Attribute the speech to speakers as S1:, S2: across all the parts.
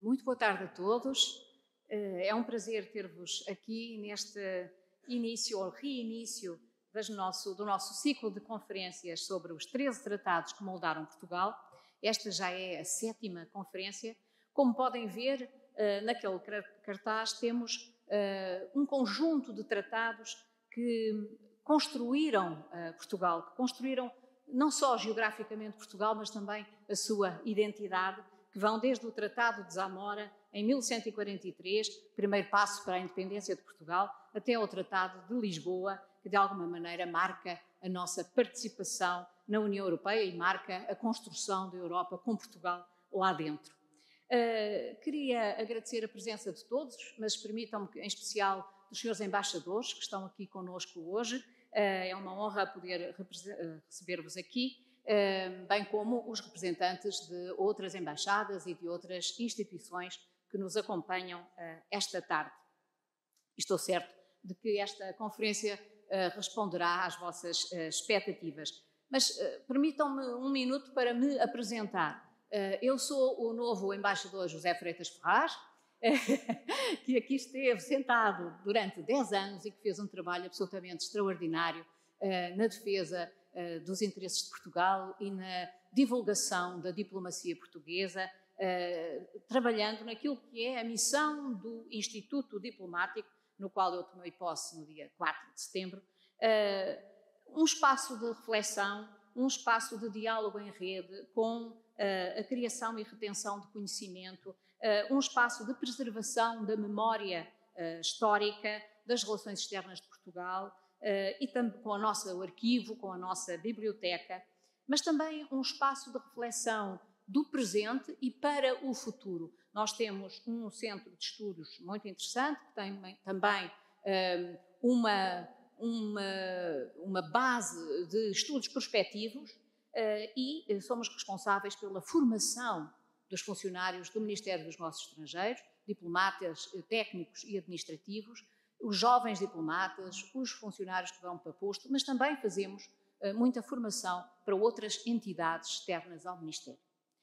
S1: Muito boa tarde a todos. É um prazer ter-vos aqui neste início ou reinício do nosso ciclo de conferências sobre os 13 tratados que moldaram Portugal. Esta já é a 7ª conferência. Como podem ver, naquele cartaz temos um conjunto de tratados que construíram Portugal, que construíram não só geograficamente Portugal, mas também a sua identidade, que vão desde o Tratado de Zamora, em 1143, primeiro passo para a independência de Portugal, até ao Tratado de Lisboa, que de alguma maneira marca a nossa participação na União Europeia e marca a construção da Europa com Portugal lá dentro. Queria agradecer a presença de todos, mas permitam-me, em especial, dos senhores embaixadores que estão aqui conosco hoje. É uma honra poder receber-vos aqui, bem como os representantes de outras embaixadas e de outras instituições que nos acompanham esta tarde. Estou certo de que esta conferência responderá às vossas expectativas. Mas permitam-me um minuto para me apresentar. Eu sou o novo embaixador José Freitas Ferraz, que aqui esteve sentado durante 10 anos e que fez um trabalho absolutamente extraordinário na defesa dos interesses de Portugal e na divulgação da diplomacia portuguesa, trabalhando naquilo que é a missão do Instituto Diplomático, no qual eu tomei posse no dia 4 de setembro, um espaço de reflexão, um espaço de diálogo em rede com a criação e retenção de conhecimento, um espaço de preservação da memória histórica das relações externas de Portugal e também com o nosso arquivo, com a nossa biblioteca, mas também um espaço de reflexão do presente e para o futuro. Nós temos um centro de estudos muito interessante, que tem também uma base de estudos prospectivos e somos responsáveis pela formação dos funcionários do Ministério dos Negócios Estrangeiros, diplomatas, técnicos e administrativos, os jovens diplomatas, os funcionários que vão para posto, mas também fazemos muita formação para outras entidades externas ao Ministério.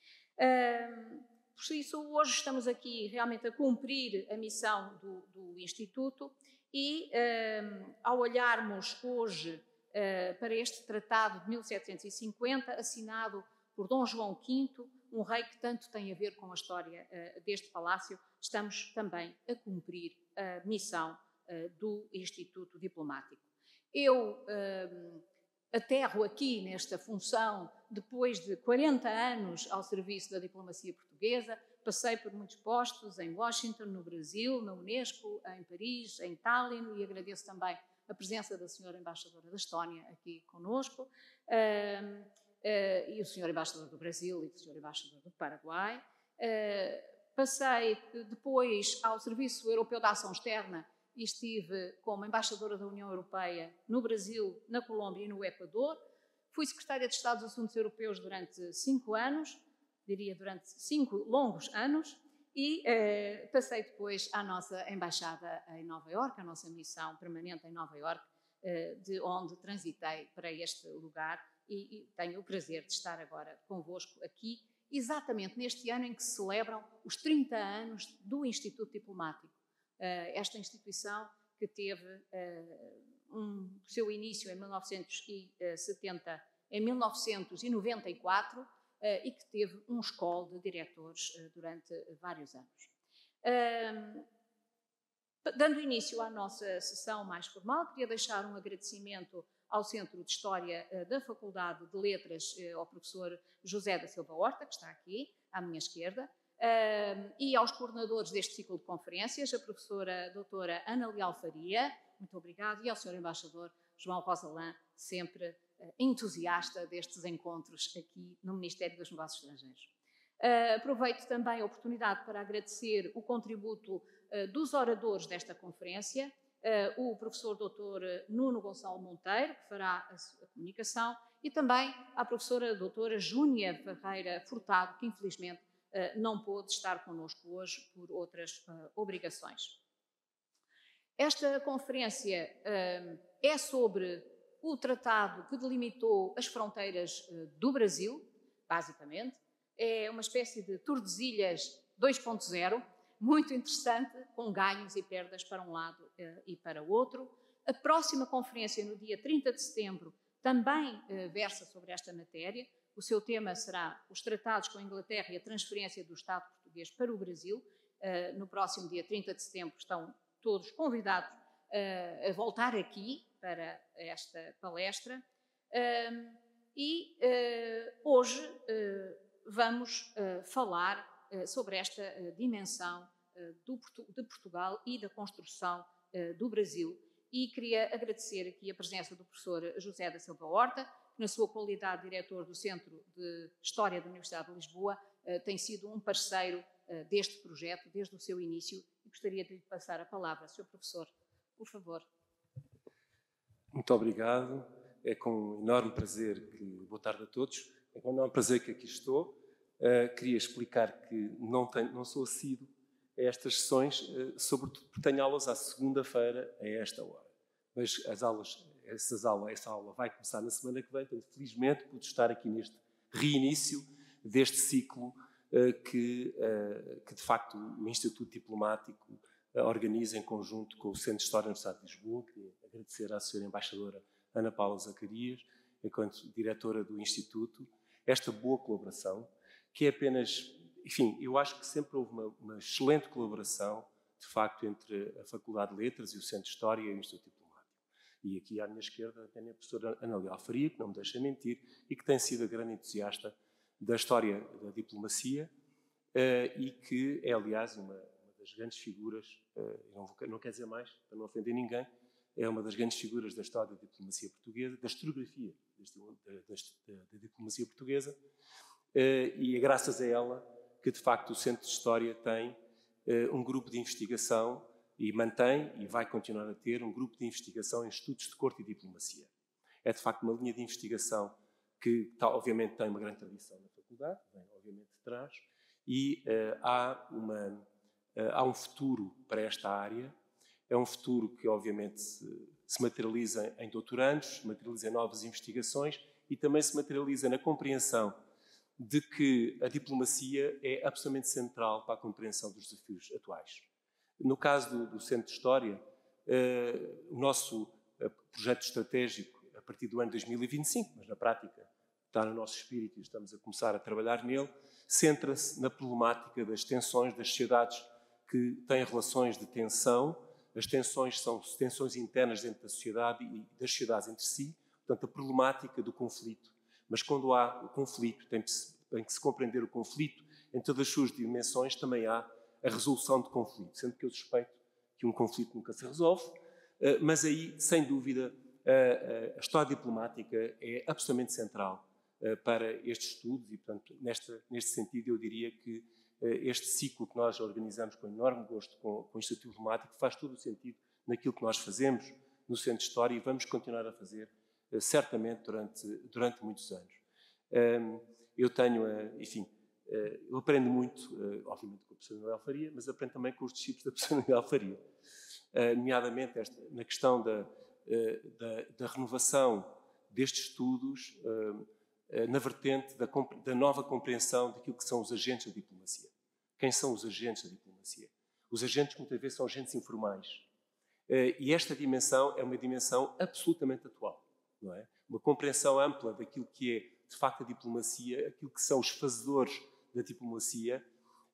S1: Por isso, hoje estamos aqui realmente a cumprir a missão do Instituto e, ao olharmos hoje para este tratado de 1750, assinado por Dom João V, um rei que tanto tem a ver com a história deste palácio, estamos também a cumprir a missão do Instituto Diplomático. Eu aterro aqui nesta função depois de 40 anos ao serviço da diplomacia portuguesa. Passei por muitos postos em Washington, no Brasil, na Unesco, em Paris, em Tallinn, e agradeço também a presença da senhora embaixadora da Estónia aqui conosco, e o senhor embaixador do Brasil e o senhor embaixador do Paraguai. Passei depois ao Serviço Europeu de Ação Externa e estive como embaixadora da União Europeia no Brasil, na Colômbia e no Equador. Fui secretária de Estado dos Assuntos Europeus durante 5 anos, diria durante 5 longos anos, e passei depois à nossa embaixada em Nova Iorque, a nossa missão permanente em Nova Iorque, de onde transitei para este lugar e tenho o prazer de estar agora convosco aqui, exatamente neste ano em que se celebram os 30 anos do Instituto Diplomático. Esta instituição que teve o seu início em 1994 e que teve um escola de diretores durante vários anos. Dando início à nossa sessão mais formal, queria deixar um agradecimento ao Centro de História da Faculdade de Letras, ao professor José da Silva Horta, que está aqui à minha esquerda, e aos coordenadores deste ciclo de conferências, a professora doutora Ana Leal Faria, muito obrigado, e ao senhor embaixador João Rosalã, sempre entusiasta destes encontros aqui no Ministério dos Negócios Estrangeiros. Aproveito também a oportunidade para agradecer o contributo dos oradores desta conferência, o professor doutor Nuno Gonçalo Monteiro, que fará a comunicação, e também à professora doutora Júnia Ferreira Furtado, que infelizmente não pôde estar connosco hoje por outras obrigações. Esta conferência é sobre o tratado que delimitou as fronteiras do Brasil, basicamente. É uma espécie de Tordesilhas 2.0, muito interessante, com ganhos e perdas para um lado e para o outro. A próxima conferência, no dia 30 de setembro, também versa sobre esta matéria. O seu tema será os tratados com a Inglaterra e a transferência do Estado português para o Brasil. No próximo dia 30 de setembro estão todos convidados a voltar aqui para esta palestra. Hoje vamos falar sobre esta dimensão de Portugal e da construção do Brasil. E queria agradecer aqui a presença do professor José da Silva Horta, que na sua qualidade de diretor do Centro de História da Universidade de Lisboa tem sido um parceiro deste projeto desde o seu início. E gostaria de lhe passar a palavra, Sr. Professor, por favor.
S2: Muito obrigado. É com enorme prazer que... Boa tarde a todos. É com enorme prazer que aqui estou. Queria explicar que não sou assíduo a estas sessões, sobretudo porque tenho aulas à segunda-feira a esta hora. Mas essa aula vai começar na semana que vem, portanto, felizmente pude estar aqui neste reinício deste ciclo que de facto o Instituto Diplomático organiza em conjunto com o Centro de História da Universidade de Lisboa. Queria agradecer à Sra. Embaixadora Ana Paula Zacarias, enquanto diretora do Instituto, esta boa colaboração, que é apenas... Enfim, eu acho que sempre houve uma excelente colaboração, de facto, entre a Faculdade de Letras e o Centro de História e o Instituto Diplomático. E aqui à minha esquerda tenho a professora Ana Leal Faria, que não me deixa mentir, e que tem sido a grande entusiasta da história da diplomacia e que é, aliás, uma das grandes figuras, não quer dizer mais, para não ofender ninguém, é uma das grandes figuras da história da diplomacia portuguesa, da historiografia da diplomacia portuguesa, e é graças a ela que, de facto, o Centro de História tem um grupo de investigação e mantém, e vai continuar a ter, um grupo de investigação em estudos de corte e diplomacia. É, de facto, uma linha de investigação que, obviamente, tem uma grande tradição na faculdade, vem, obviamente, de trás, e há um futuro para esta área. É um futuro que, obviamente, se materializa em doutorandos, se materializa em novas investigações e também se materializa na compreensão de que a diplomacia é absolutamente central para a compreensão dos desafios atuais. No caso do Centro de História, o nosso projeto estratégico, a partir do ano 2025, mas na prática está no nosso espírito e estamos a começar a trabalhar nele, centra-se na problemática das tensões das sociedades que têm relações de tensão. As tensões são tensões internas dentro da sociedade e das sociedades entre si, portanto, a problemática do conflito. Mas quando há o conflito, tem que se compreender o conflito em todas as suas dimensões, também há a resolução de conflito, sendo que eu suspeito que um conflito nunca se resolve, mas aí, sem dúvida, a história diplomática é absolutamente central para estes estudos e, portanto, neste sentido, eu diria que este ciclo que nós organizamos com enorme gosto com o Instituto Diplomático faz todo o sentido naquilo que nós fazemos no Centro de História e vamos continuar a fazer certamente durante muitos anos. Eu tenho, enfim, eu aprendo muito, obviamente com a professora Ana Leal Faria, mas aprendo também com os discípulos da professora Ana Leal Faria, nomeadamente na questão da renovação destes estudos, na vertente da nova compreensão daquilo que são os agentes da diplomacia. Quem são os agentes da diplomacia? Os agentes, muitas vezes, são agentes informais. E esta dimensão é uma dimensão absolutamente atual, não é? Uma compreensão ampla daquilo que é, de facto, a diplomacia, aquilo que são os fazedores da diplomacia,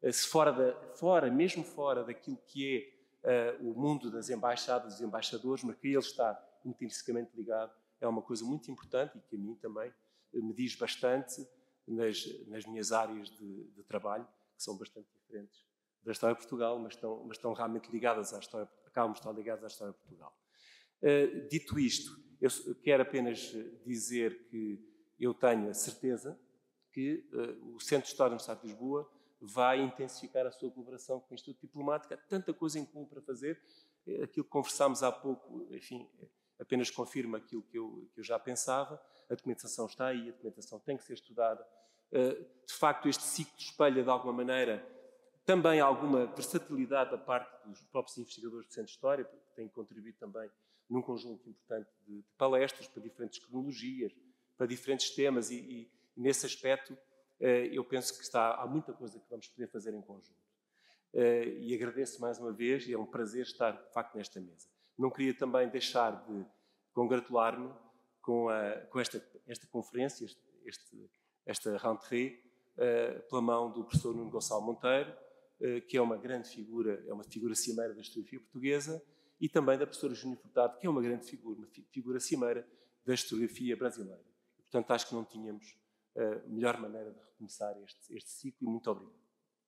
S2: mesmo fora daquilo que é o mundo das embaixadas e dos embaixadores, mas que ele está intrinsecamente ligado, é uma coisa muito importante e que a mim também me diz bastante nas minhas áreas de trabalho, que são bastante diferentes da história de Portugal, mas estão realmente ligadas à história, acabam de estar ligadas à história de Portugal. Dito isto, eu quero apenas dizer que eu tenho a certeza que o Centro de História da Universidade de Lisboa vai intensificar a sua colaboração com o Instituto Diplomático. Há tanta coisa em comum para fazer. Aquilo que conversámos há pouco, enfim, apenas confirma aquilo que eu já pensava. A documentação está aí, a documentação tem que ser estudada. De facto, este ciclo espelha, de alguma maneira, também alguma versatilidade da parte dos próprios investigadores do Centro de História, porque têm contribuído também num conjunto importante de palestras para diferentes cronologias, para diferentes temas e nesse aspecto, eu penso que há muita coisa que vamos poder fazer em conjunto. e agradeço mais uma vez, e é um prazer estar, de facto, nesta mesa. Não queria também deixar de congratular-me com esta conferência, esta rentrée, pela mão do professor Nuno Gonçalo Monteiro, que é uma grande figura, é uma figura cimeira da historiografia portuguesa, e também da professora Júnior Furtado, que é uma grande figura, uma figura cimeira da historiografia brasileira. E, portanto, acho que não tínhamos melhor maneira de recomeçar este ciclo, e muito obrigado.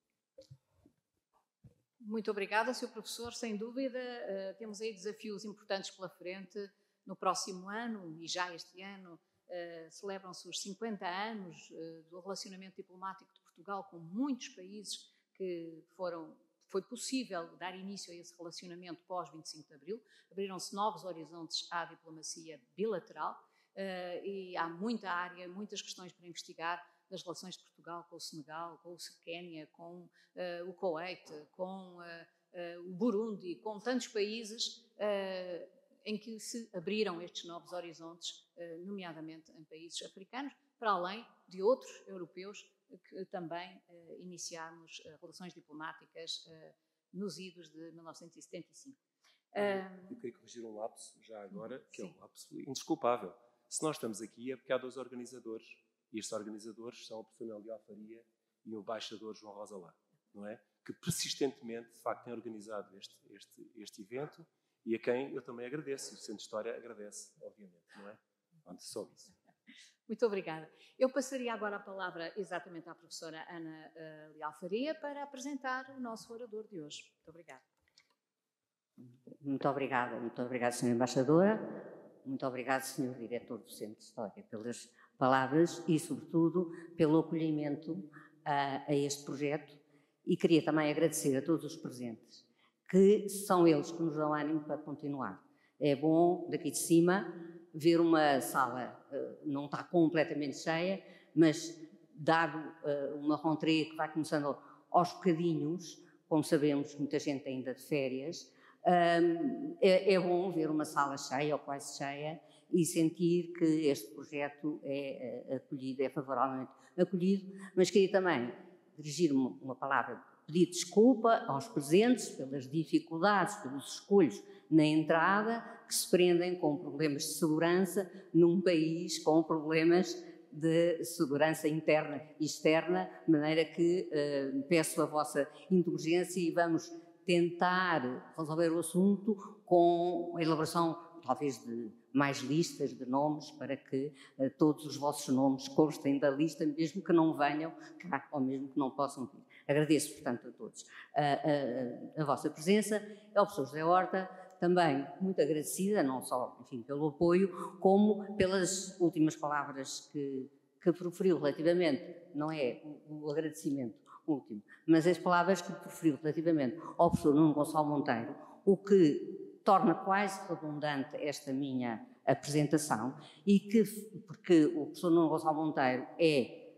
S1: Muito obrigada, Sr. Professor. Sem dúvida, temos aí desafios importantes pela frente. No próximo ano, e já este ano, celebram-se os 50 anos do relacionamento diplomático de Portugal com muitos países que foi possível dar início a esse relacionamento pós-25 de Abril. Abriram-se novos horizontes à diplomacia bilateral e há muita área, muitas questões para investigar das relações de Portugal com o Senegal, com o Quénia, com o Kuwait, com o Burundi, com tantos países em que se abriram estes novos horizontes, nomeadamente em países africanos, para além de outros europeus que também iniciámos relações diplomáticas nos idos de 1975.
S2: Eu queria corrigir um lapso já agora, que é um lapso indesculpável. Se nós estamos aqui é porque há 2 organizadores, e estes organizadores são o professor Leal Faria e o embaixador João Rosa Lá, não é? Que persistentemente, de facto, têm organizado este evento, e a quem eu também agradeço, e o Centro de História agradece, obviamente, não é? Pronto, só isso.
S1: Muito obrigada. Eu passaria agora a palavra exatamente à professora Ana Leal Faria para apresentar o nosso orador de hoje. Muito obrigada.
S3: Muito obrigada, Sra. Embaixadora, muito obrigado, Sr. Diretor do Centro de História, pelas palavras e, sobretudo, pelo acolhimento a este projeto, e queria também agradecer a todos os presentes, que são eles que nos dão ânimo para continuar. É bom, daqui de cima, ver uma sala, não está completamente cheia, mas dado uma rentrée que vai começando aos bocadinhos, como sabemos, muita gente ainda de férias, é bom ver uma sala cheia ou quase cheia e sentir que este projeto é acolhido, é favoravelmente acolhido, mas queria também dirigir uma palavra, pedir desculpa aos presentes pelas dificuldades, pelos escolhos na entrada, que se prendem com problemas de segurança num país com problemas de segurança interna e externa, de maneira que peço a vossa indulgência e vamos tentar resolver o assunto com a elaboração, talvez, de mais listas de nomes, para que todos os vossos nomes constem da lista, mesmo que não venham cá, ou mesmo que não possam vir. Agradeço, portanto, a todos a vossa presença. Ao professor José Horta, também muito agradecida, não só, enfim, pelo apoio, como pelas últimas palavras que proferiu relativamente, não é o agradecimento último, mas as palavras que proferiu relativamente ao professor Nuno Gonçalo Monteiro, o que torna quase redundante esta minha apresentação, porque o professor Nuno Gonçalo Monteiro é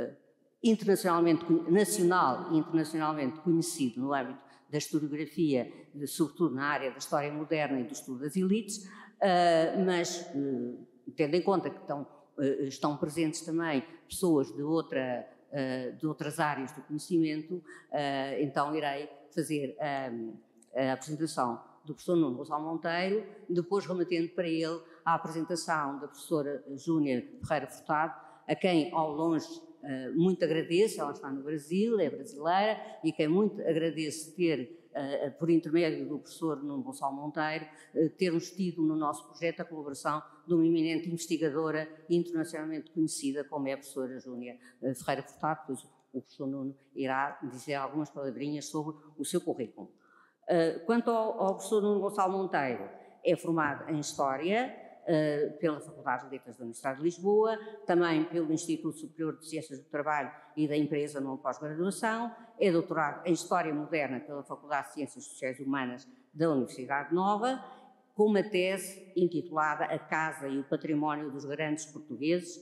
S3: nacional e internacionalmente conhecido no âmbito da historiografia, sobretudo na área da história moderna e do estudo das elites, mas tendo em conta que estão presentes também pessoas de outras áreas do conhecimento, então irei fazer a apresentação do professor Nuno Gonçalo Monteiro, depois remetendo para ele a apresentação da professora Júnior Ferreira Furtado, a quem ao longe muito agradeço, ela está no Brasil, é brasileira, e quem muito agradeço ter, por intermédio do professor Nuno Gonçalo Monteiro, termos tido no nosso projeto a colaboração de uma eminente investigadora internacionalmente conhecida, como é a professora Júnior Ferreira Furtado, pois o professor Nuno irá dizer algumas palavrinhas sobre o seu currículo. Quanto ao professor Nuno Gonçalo Monteiro, é formado em História pela Faculdade de Letras da Universidade de Lisboa, também pelo Instituto Superior de Ciências do Trabalho e da Empresa numa pós-graduação, é doutorado em História Moderna pela Faculdade de Ciências Sociais e Humanas da Universidade Nova, com uma tese intitulada A Casa e o Património dos Grandes Portugueses,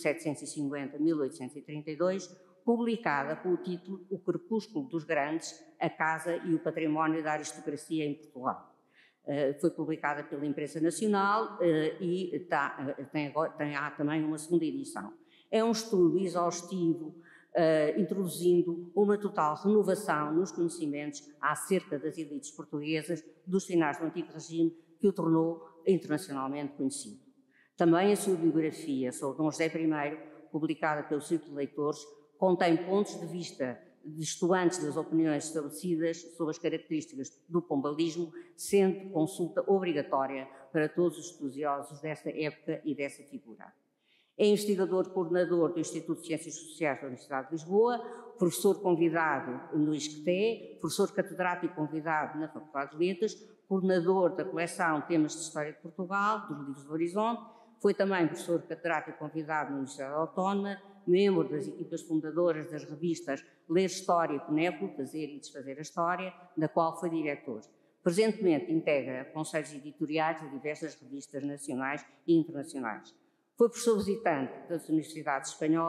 S3: 1750-1832, publicada com o título O Crepúsculo dos Grandes, a Casa e o Património da Aristocracia em Portugal. Foi publicada pela Imprensa Nacional e há também uma segunda edição. É um estudo exaustivo introduzindo uma total renovação nos conhecimentos acerca das elites portuguesas dos finais do Antigo Regime, que o tornou internacionalmente conhecido. Também a sua biografia sobre Dom José I, publicada pelo Círculo de Leitores, contém pontos de vista distantes das opiniões estabelecidas sobre as características do pombalismo, sendo consulta obrigatória para todos os estudiosos desta época e dessa figura. É investigador coordenador do Instituto de Ciências Sociais da Universidade de Lisboa, professor convidado no ISCTE, professor catedrático convidado na Faculdade de Letras, coordenador da coleção Temas de História de Portugal, dos Livros do Horizonte, foi também professor catedrático convidado na Universidade Autónoma, membro das equipas fundadoras das revistas Ler História e Penélope, Fazer e Desfazer a História, da qual foi diretor. Presentemente integra conselhos editoriais de diversas revistas nacionais e internacionais. Foi professor visitante das universidades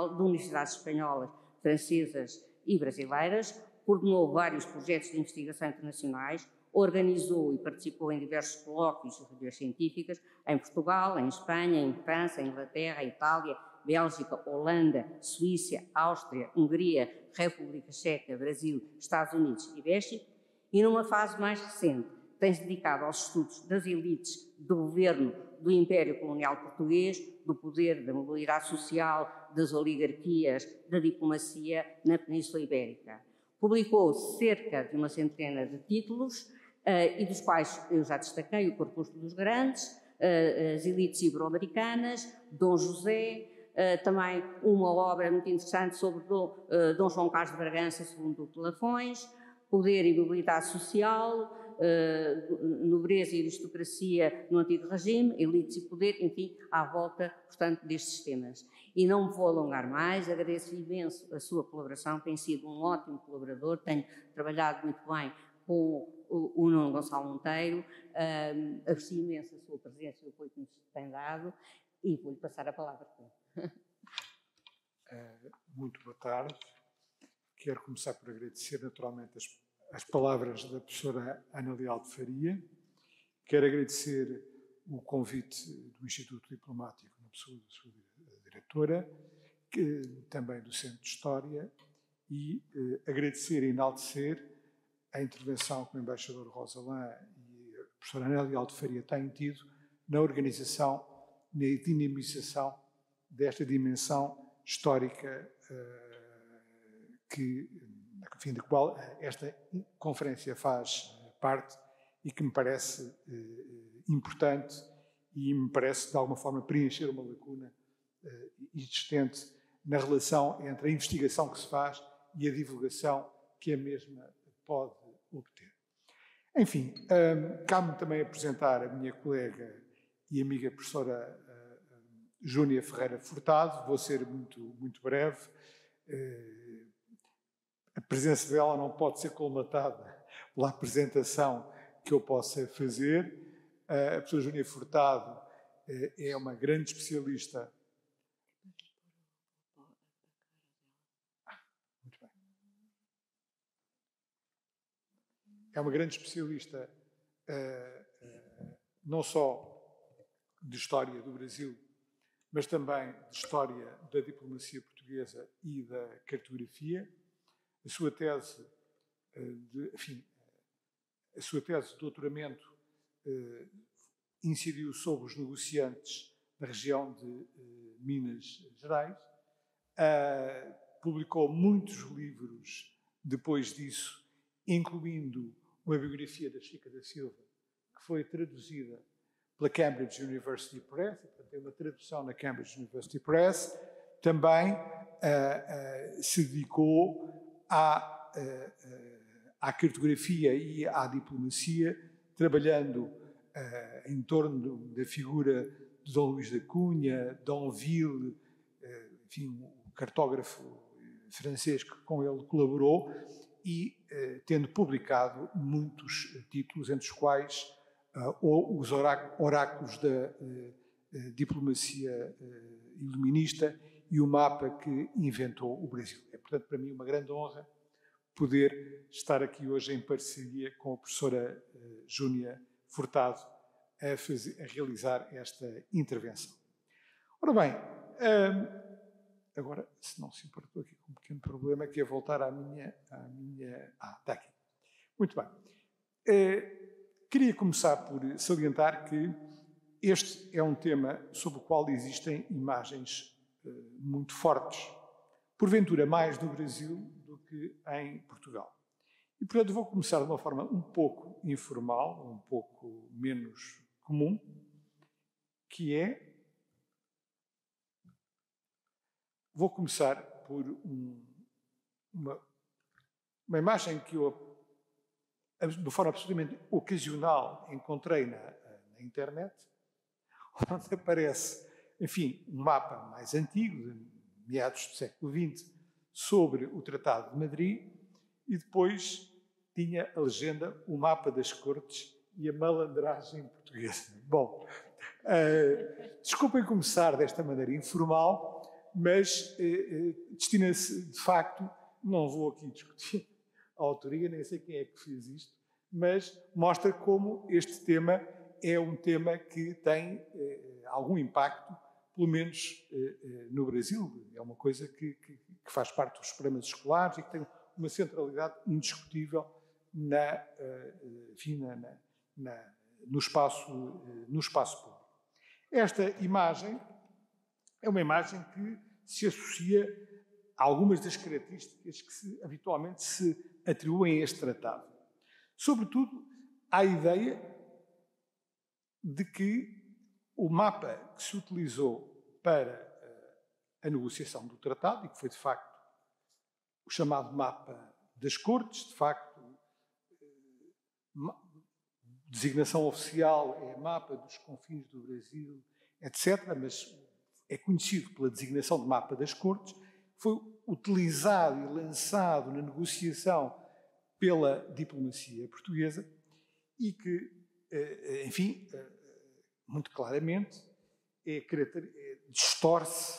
S3: espanholas, francesas e brasileiras, coordenou vários projetos de investigação internacionais, organizou e participou em diversos colóquios e reuniões científicas em Portugal, em Espanha, em França, em Inglaterra, Itália, Bélgica, Holanda, Suíça, Áustria, Hungria, República Checa, Brasil, Estados Unidos e México, e numa fase mais recente tem-se dedicado aos estudos das elites do governo do Império Colonial Português, do poder, da mobilidade social, das oligarquias, da diplomacia na Península Ibérica. Publicou cerca de uma centena de títulos, e dos quais eu já destaquei o Corpúsculo dos Grandes, as elites ibero-americanas, Dom José, também uma obra muito interessante sobre Dom João Carlos de Bragança, segundo Duque de Lafões, Poder e Mobilidade Social, Nobreza e Aristocracia no Antigo Regime, Elites e Poder, enfim, à volta, portanto, destes temas. E não me vou alongar mais, agradeço imenso a sua colaboração, tem sido um ótimo colaborador, tenho trabalhado muito bem com o Nuno Gonçalo Monteiro, aprecio imenso a sua presença e o apoio que nos tem dado, e vou-lhe passar a palavra.
S4: Muito boa tarde. Quero começar por agradecer naturalmente as palavras da professora Ana Leal de Faria. Quero agradecer o convite do Instituto Diplomático, na pessoa da sua diretora, também do Centro de História, e agradecer e enaltecer a intervenção que o embaixador Rosalã e a professora Ana Leal de Faria têm tido na organização, na dinamização desta dimensão histórica enfim, da qual esta conferência faz parte e que me parece importante e me parece, de alguma forma, preencher uma lacuna existente na relação entre a investigação que se faz e a divulgação que a mesma pode obter. Enfim, cabe-me também apresentar a minha colega e amiga professora Júnia Ferreira Furtado. Vou ser muito breve. A presença dela não pode ser colmatada pela apresentação que eu possa fazer. A professora Júnia Furtado é uma grande especialista. Muito bem. É uma grande especialista não só de história do Brasil, mas também de história da diplomacia portuguesa e da cartografia. A sua tese de doutoramento incidiu sobre os negociantes da região de Minas Gerais. Publicou muitos livros depois disso, incluindo uma biografia da Chica da Silva, que foi traduzida pela Cambridge University Press, portanto, tem uma tradução na Cambridge University Press. Também se dedicou à cartografia e à diplomacia, trabalhando em torno da figura de Dom Luís da Cunha, Dom Ville, enfim, o cartógrafo francês que com ele colaborou, e tendo publicado muitos títulos, entre os quais os oráculos da diplomacia iluminista e o mapa que inventou o Brasil. É, portanto, para mim uma grande honra poder estar aqui hoje em parceria com a professora Júnia Furtado a realizar esta intervenção. Ora bem, Agora, se não se importou aqui com um pequeno problema, que é voltar à minha... está aqui. Muito bem. Queria começar por salientar que este é um tema sobre o qual existem imagens muito fortes, porventura mais no Brasil do que em Portugal. E, portanto, vou começar de uma forma um pouco informal, um pouco menos comum, que é... Vou começar por uma imagem que eu, de forma absolutamente ocasional, encontrei na internet, onde aparece, enfim, um mapa mais antigo, de meados do século XX, sobre o Tratado de Madrid, e depois tinha a legenda O Mapa das Cortes e a Malandragem Portuguesa. Bom, desculpem começar desta maneira informal, mas destina-se, de facto, não vou aqui discutir a autoria, nem sei quem é que fez isto, mas mostra como este tema é um tema que tem algum impacto, pelo menos no Brasil. É uma coisa que faz parte dos programas escolares e que tem uma centralidade indiscutível no espaço público. Esta imagem é uma imagem que se associa a algumas das características que habitualmente se atribuem a este tratado. Sobretudo, há a ideia de que o mapa que se utilizou para a negociação do tratado, e que foi, de facto, o chamado mapa das Cortes, de facto, designação oficial é mapa dos confins do Brasil, etc., mas é conhecido pela designação de mapa das Cortes, foi utilizado e lançado na negociação pela diplomacia portuguesa e que, enfim, muito claramente, distorce,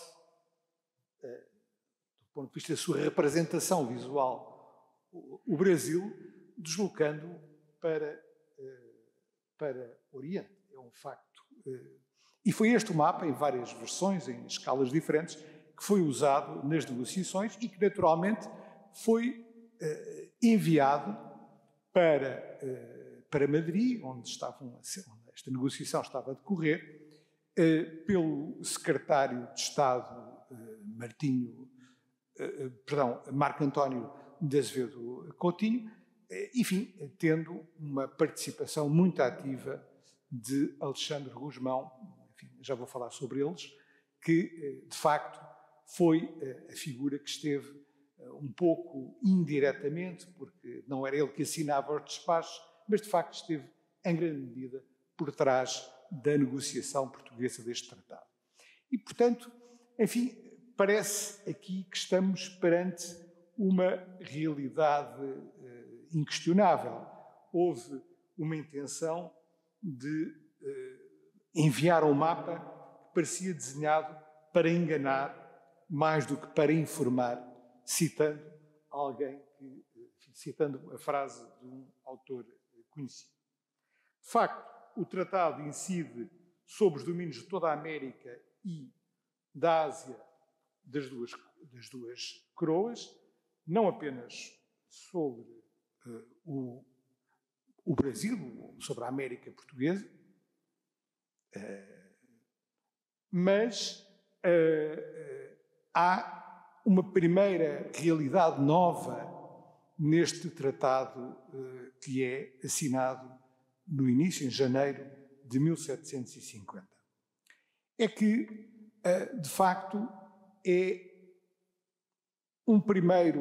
S4: do ponto de vista da sua representação visual, o Brasil, deslocando para Oriente. É um facto. E foi este o mapa, em várias versões, em escalas diferentes, que foi usado nas negociações e que, naturalmente, foi enviado para Madrid, onde esta negociação estava a decorrer, pelo secretário de Estado Marco António de Azevedo Coutinho, enfim, tendo uma participação muito ativa de Alexandre Gusmão, enfim, já vou falar sobre eles, que, de facto, foi a figura que esteve um pouco indiretamente, porque não era ele que assinava os despachos, mas, de facto, esteve, em grande medida, por trás da negociação portuguesa deste tratado. E, portanto, enfim, parece aqui que estamos perante uma realidade inquestionável. Houve uma intenção de enviar um mapa que parecia desenhado para enganar mais do que para informar, citando a frase de um autor conhecido. De facto, o tratado incide sobre os domínios de toda a América e da Ásia das duas coroas, não apenas sobre o Brasil, sobre a América portuguesa, mas há uma primeira realidade nova neste tratado que é assinado no início, em janeiro de 1750. É que, de facto, é um primeiro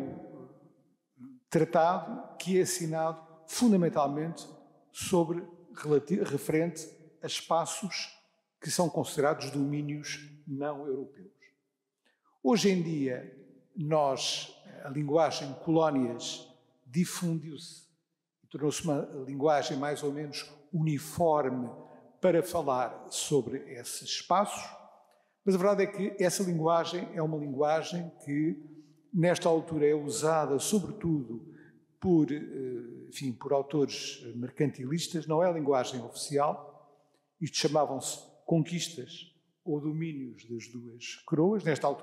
S4: tratado que é assinado fundamentalmente referente a espaços que são considerados domínios não europeus. Hoje em dia, a linguagem colónias difundiu-se e tornou-se uma linguagem mais ou menos uniforme para falar sobre esses espaços, mas a verdade é que essa linguagem é uma linguagem que, nesta altura, é usada sobretudo por autores mercantilistas, não é a linguagem oficial. Isto chamavam-se conquistas ou domínios das duas coroas. Nesta altura,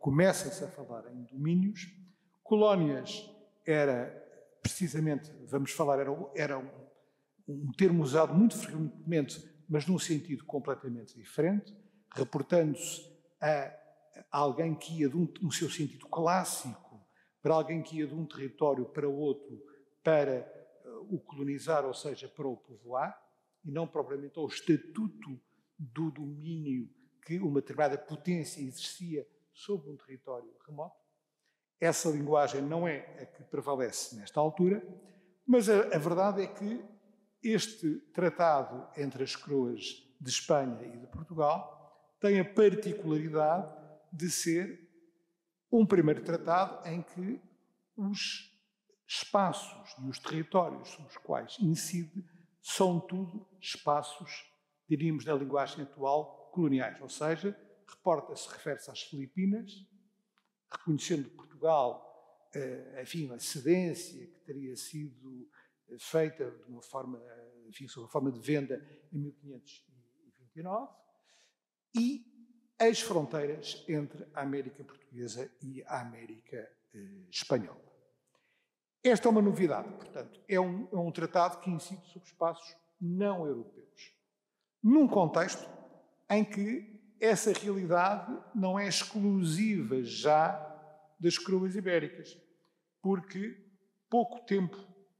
S4: começa-se a falar em domínios. Colónias era, precisamente, vamos falar, era um termo usado muito frequentemente, mas num sentido completamente diferente, reportando-se a alguém que ia no seu sentido clássico, para alguém que ia de um território para outro para o colonizar, ou seja, para o povoar, e não propriamente ao estatuto do domínio que uma determinada potência exercia sobre um território remoto. Essa linguagem não é a que prevalece nesta altura, mas a verdade é que este tratado entre as coroas de Espanha e de Portugal tem a particularidade de ser um primeiro tratado em que os espaços e os territórios sobre os quais incide são tudo espaços, diríamos na linguagem atual, coloniais, ou seja, refere-se às Filipinas, reconhecendo Portugal, enfim, a cedência que teria sido feita de uma forma, enfim, sob a forma de venda em 1529, e as fronteiras entre a América Portuguesa e a América Espanhola. Esta é uma novidade, portanto, é um tratado que incide sobre espaços não europeus, num contexto em que essa realidade não é exclusiva já das coroas ibéricas, porque pouco tempo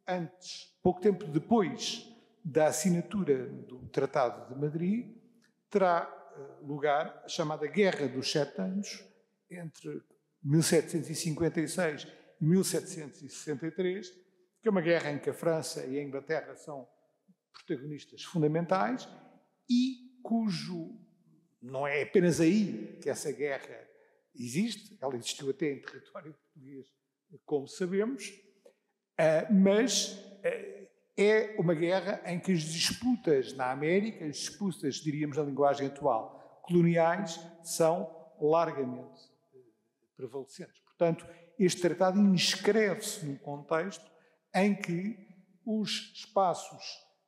S4: depois da assinatura do Tratado de Madrid, terá lugar a chamada Guerra dos Sete Anos, entre 1756 e 1763, que é uma guerra em que a França e a Inglaterra são protagonistas fundamentais e cujo não é apenas aí que essa guerra existe, ela existiu até em território português, como sabemos, mas é uma guerra em que as disputas na América, as disputas, diríamos na linguagem atual, coloniais, são largamente prevalecentes. Portanto, este tratado inscreve-se num contexto em que os espaços,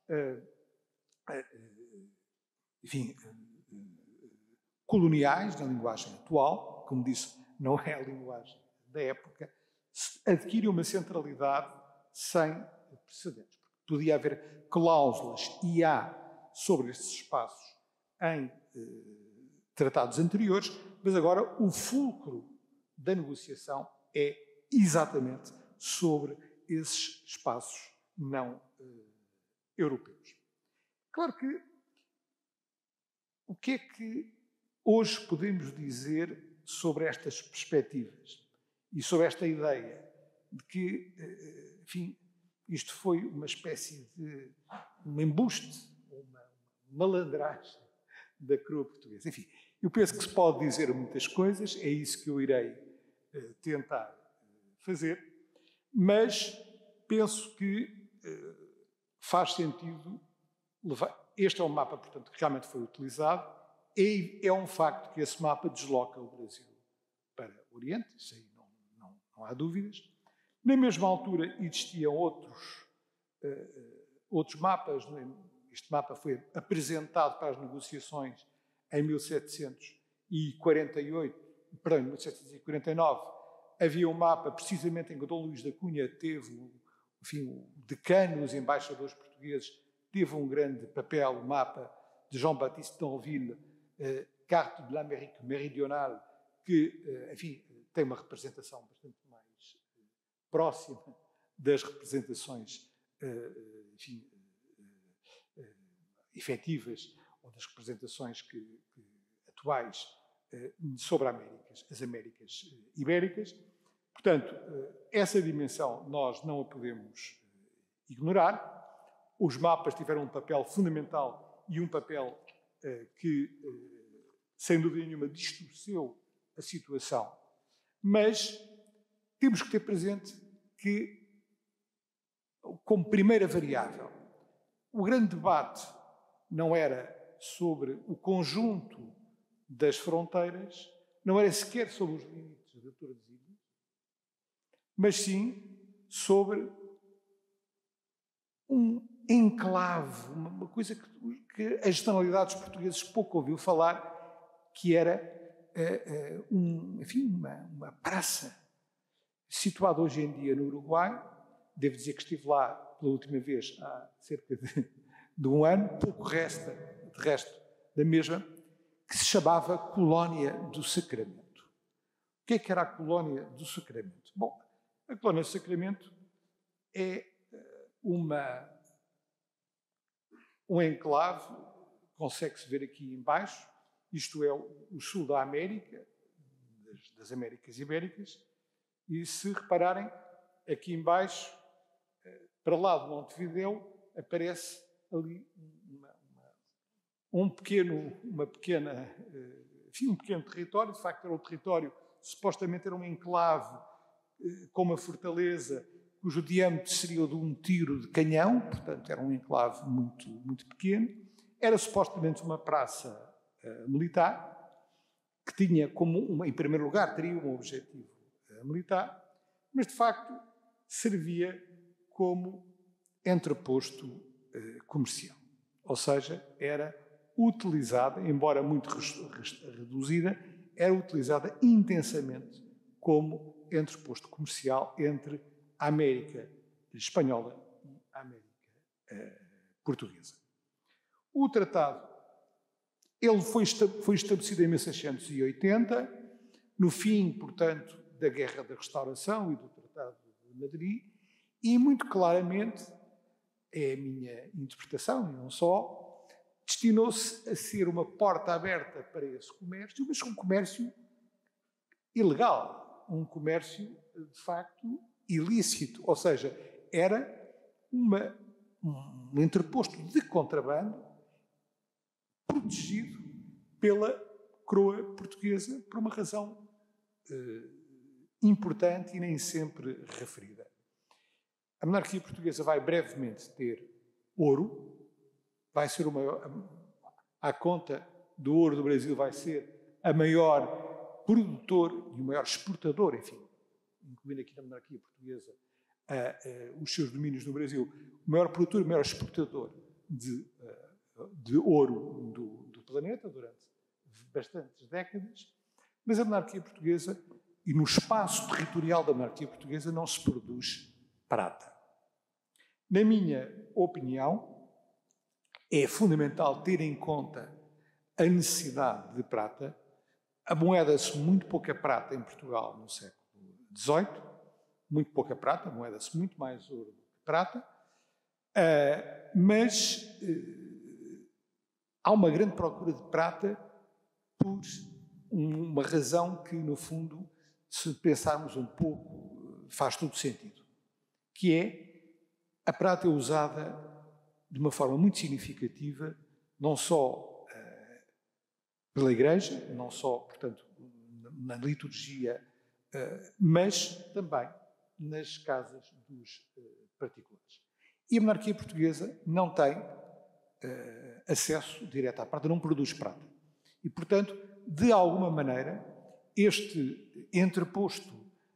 S4: enfim, coloniais, na linguagem atual, como disse, não é a linguagem da época, adquirem uma centralidade sem precedentes. Podia haver cláusulas, e há, sobre estes espaços em tratados anteriores, mas agora o fulcro da negociação é exatamente sobre esses espaços não europeus. Claro que o que é que hoje podemos dizer sobre estas perspectivas e sobre esta ideia de que, enfim, isto foi uma espécie de um embuste, uma malandragem da coroa portuguesa. Enfim, eu penso que se pode dizer muitas coisas, é isso que eu irei tentar fazer, mas penso que faz sentido levar. Este é um mapa, portanto, que realmente foi utilizado, e é um facto que esse mapa desloca o Brasil para o Oriente, isso aí não há dúvidas. Na mesma altura existiam outros mapas. Este mapa foi apresentado para as negociações em 1749. Havia um mapa, precisamente, em que Dom Luís da Cunha teve, enfim, o decano dos embaixadores portugueses, teve um grande papel, o mapa de Jean-Baptiste d'Anville, Carte de l'Amérique Méridionale, que, enfim, tem uma representação bastante mais próxima das representações, enfim, efetivas, ou das representações atuais sobre as Américas Ibéricas. Portanto, essa dimensão nós não a podemos ignorar. Os mapas tiveram um papel fundamental e um papel que, sem dúvida nenhuma, distorceu a situação. Mas temos que ter presente que, como primeira variável, o grande debate não era sobre o conjunto das fronteiras, não era sequer sobre os limites da Tordesilhas, mas sim sobre um enclave, uma coisa que as nacionalidades portuguesas pouco ouviu falar, que era uma praça situada hoje em dia no Uruguai. Devo dizer que estive lá pela última vez há cerca de um ano, pouco resta de resto da mesma, que se chamava Colónia do Sacramento. O que é que era a Colónia do Sacramento? Bom, a Colónia do Sacramento é um enclave, consegue-se ver aqui embaixo, isto é o sul da América, das Américas Ibéricas, e se repararem, aqui embaixo, para lá de Montevidéu, aparece ali um pequeno território. De facto, era um território, supostamente era um enclave com uma fortaleza cujo diâmetro seria de um tiro de canhão, portanto era um enclave muito, muito pequeno. Era supostamente uma praça militar, que tinha em primeiro lugar, teria um objetivo militar, mas de facto servia como entreposto comercial. Ou seja, era utilizada, embora muito reduzida, era utilizada intensamente como entreposto comercial entre a América Espanhola e a América Portuguesa. O tratado ele foi estabelecido em 1680, no fim, portanto, da Guerra da Restauração e do Tratado de Madrid, e muito claramente, é a minha interpretação, e não só, destinou-se a ser uma porta aberta para esse comércio, mas um comércio ilegal, um comércio, de facto, ilícito, ou seja, era um entreposto de contrabando protegido pela coroa portuguesa por uma razão importante e nem sempre referida. A monarquia portuguesa vai brevemente ter ouro, vai ser à conta do ouro do Brasil, vai ser a maior produtor e o maior exportador, enfim, incluindo aqui na monarquia portuguesa os seus domínios no Brasil, o maior produtor e o maior exportador de ouro do planeta durante bastantes décadas, mas a monarquia portuguesa, e no espaço territorial da monarquia portuguesa, não se produz prata. Na minha opinião, é fundamental ter em conta a necessidade de prata. Moeda-se muito pouca prata em Portugal no século XVIII, muito pouca prata, moeda-se muito mais ouro do que prata, mas há uma grande procura de prata por uma razão que, no fundo, se pensarmos um pouco, faz todo sentido, que é a prata é usada de uma forma muito significativa, não só pela Igreja, não só, portanto, na liturgia, mas também nas casas dos particulares. E a monarquia portuguesa não tem acesso direto à prata, não produz prata. E, portanto, de alguma maneira, este entreposto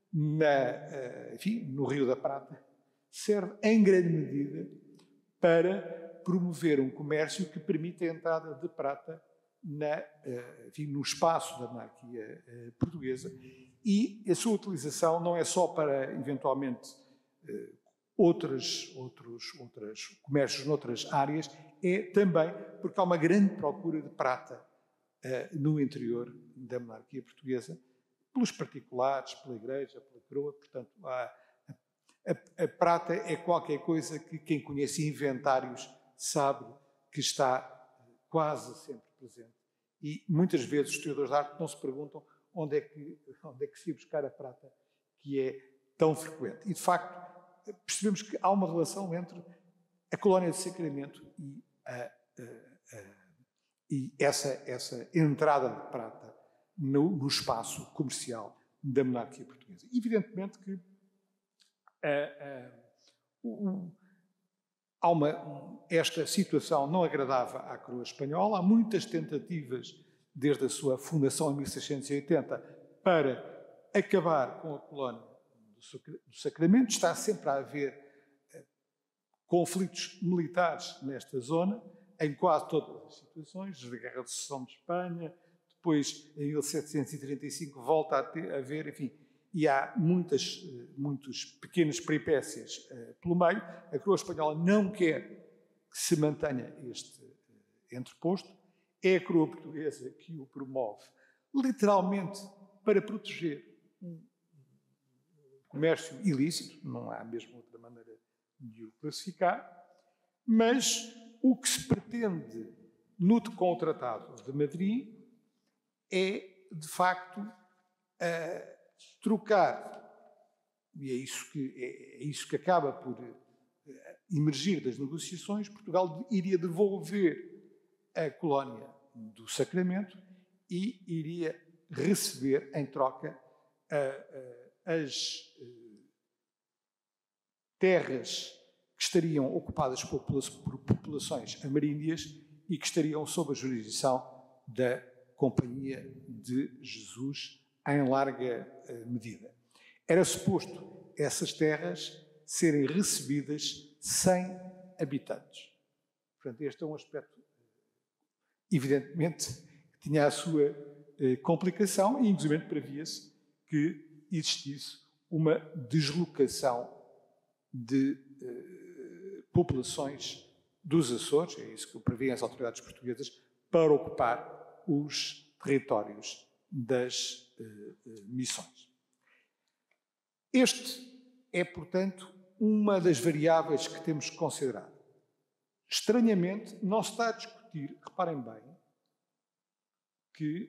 S4: no Rio da Prata serve, em grande medida, para promover um comércio que permite a entrada de prata no espaço da monarquia portuguesa, e a sua utilização não é só para, eventualmente, outros comércios noutras áreas, é também porque há uma grande procura de prata no interior da monarquia portuguesa, pelos particulares, pela Igreja, pela coroa. Portanto, a prata é qualquer coisa que quem conhece inventários sabe que está quase sempre presente. E muitas vezes os historiadores de arte não se perguntam onde é que se ia buscar a prata, que é tão frequente. E, de facto, percebemos que há uma relação entre a colónia de Sacramento e essa entrada de prata no espaço comercial da monarquia portuguesa. Evidentemente que esta situação não agradava à coroa espanhola. Há muitas tentativas, desde a sua fundação em 1680, para acabar com a colónia do Sacramento. Está sempre a haver conflitos militares nesta zona, em quase todas as situações, desde a Guerra de Sucessão de Espanha, depois, em 1735, volta a haver, enfim, e há muitas pequenas peripécias pelo meio. A coroa espanhola não quer que se mantenha este entreposto. É a coroa portuguesa que o promove, literalmente, para proteger um comércio ilícito, não há mesmo outra maneira de o classificar, mas o que se pretende com o Tratado de Madrid é, de facto, trocar, e é isso que acaba por emergir das negociações. Portugal iria devolver a colónia do Sacramento e iria receber, em troca, as terras que estariam ocupadas por populações ameríndias e que estariam sob a jurisdição da Companhia de Jesus, em larga medida. Era suposto essas terras serem recebidas sem habitantes. Portanto, este é um aspecto, evidentemente, que tinha a sua complicação e, inclusive, previa-se que existisse uma deslocação de populações dos Açores, é isso que prevêem as autoridades portuguesas, para ocupar os territórios das missões. Este é, portanto, uma das variáveis que temos que considerar. Estranhamente, não se está a discutir, reparem bem, que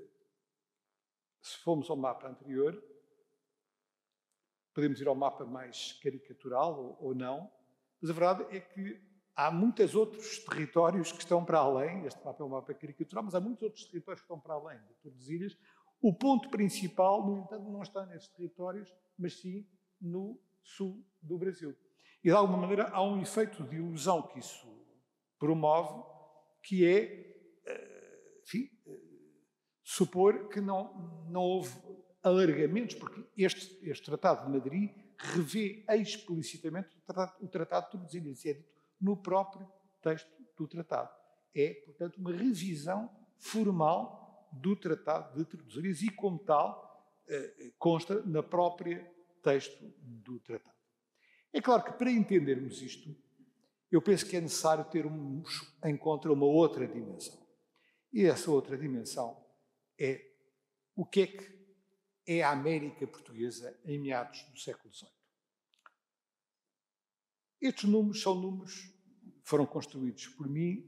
S4: se formos ao mapa anterior, podemos ir ao mapa mais caricatural ou não, mas a verdade é que há muitos outros territórios que estão para além. Este mapa é um mapa caricatural, mas há muitos outros territórios que estão para além de Tordesilhas. O ponto principal, no entanto, não está nesses territórios, mas sim no sul do Brasil. E, de alguma maneira, há um efeito de ilusão que isso promove, que é, enfim, supor que não houve alargamentos, porque este Tratado de Madrid revê explicitamente o Tratado de Tordesilhas. Isso é dito no próprio texto do Tratado. É, portanto, uma revisão formal do Tratado de Tordesilhas e, como tal, consta na própria texto do Tratado. É claro que, para entendermos isto, eu penso que é necessário termos em conta uma outra dimensão. E essa outra dimensão é o que é a América portuguesa em meados do século XVIII. Estes números foram construídos por mim,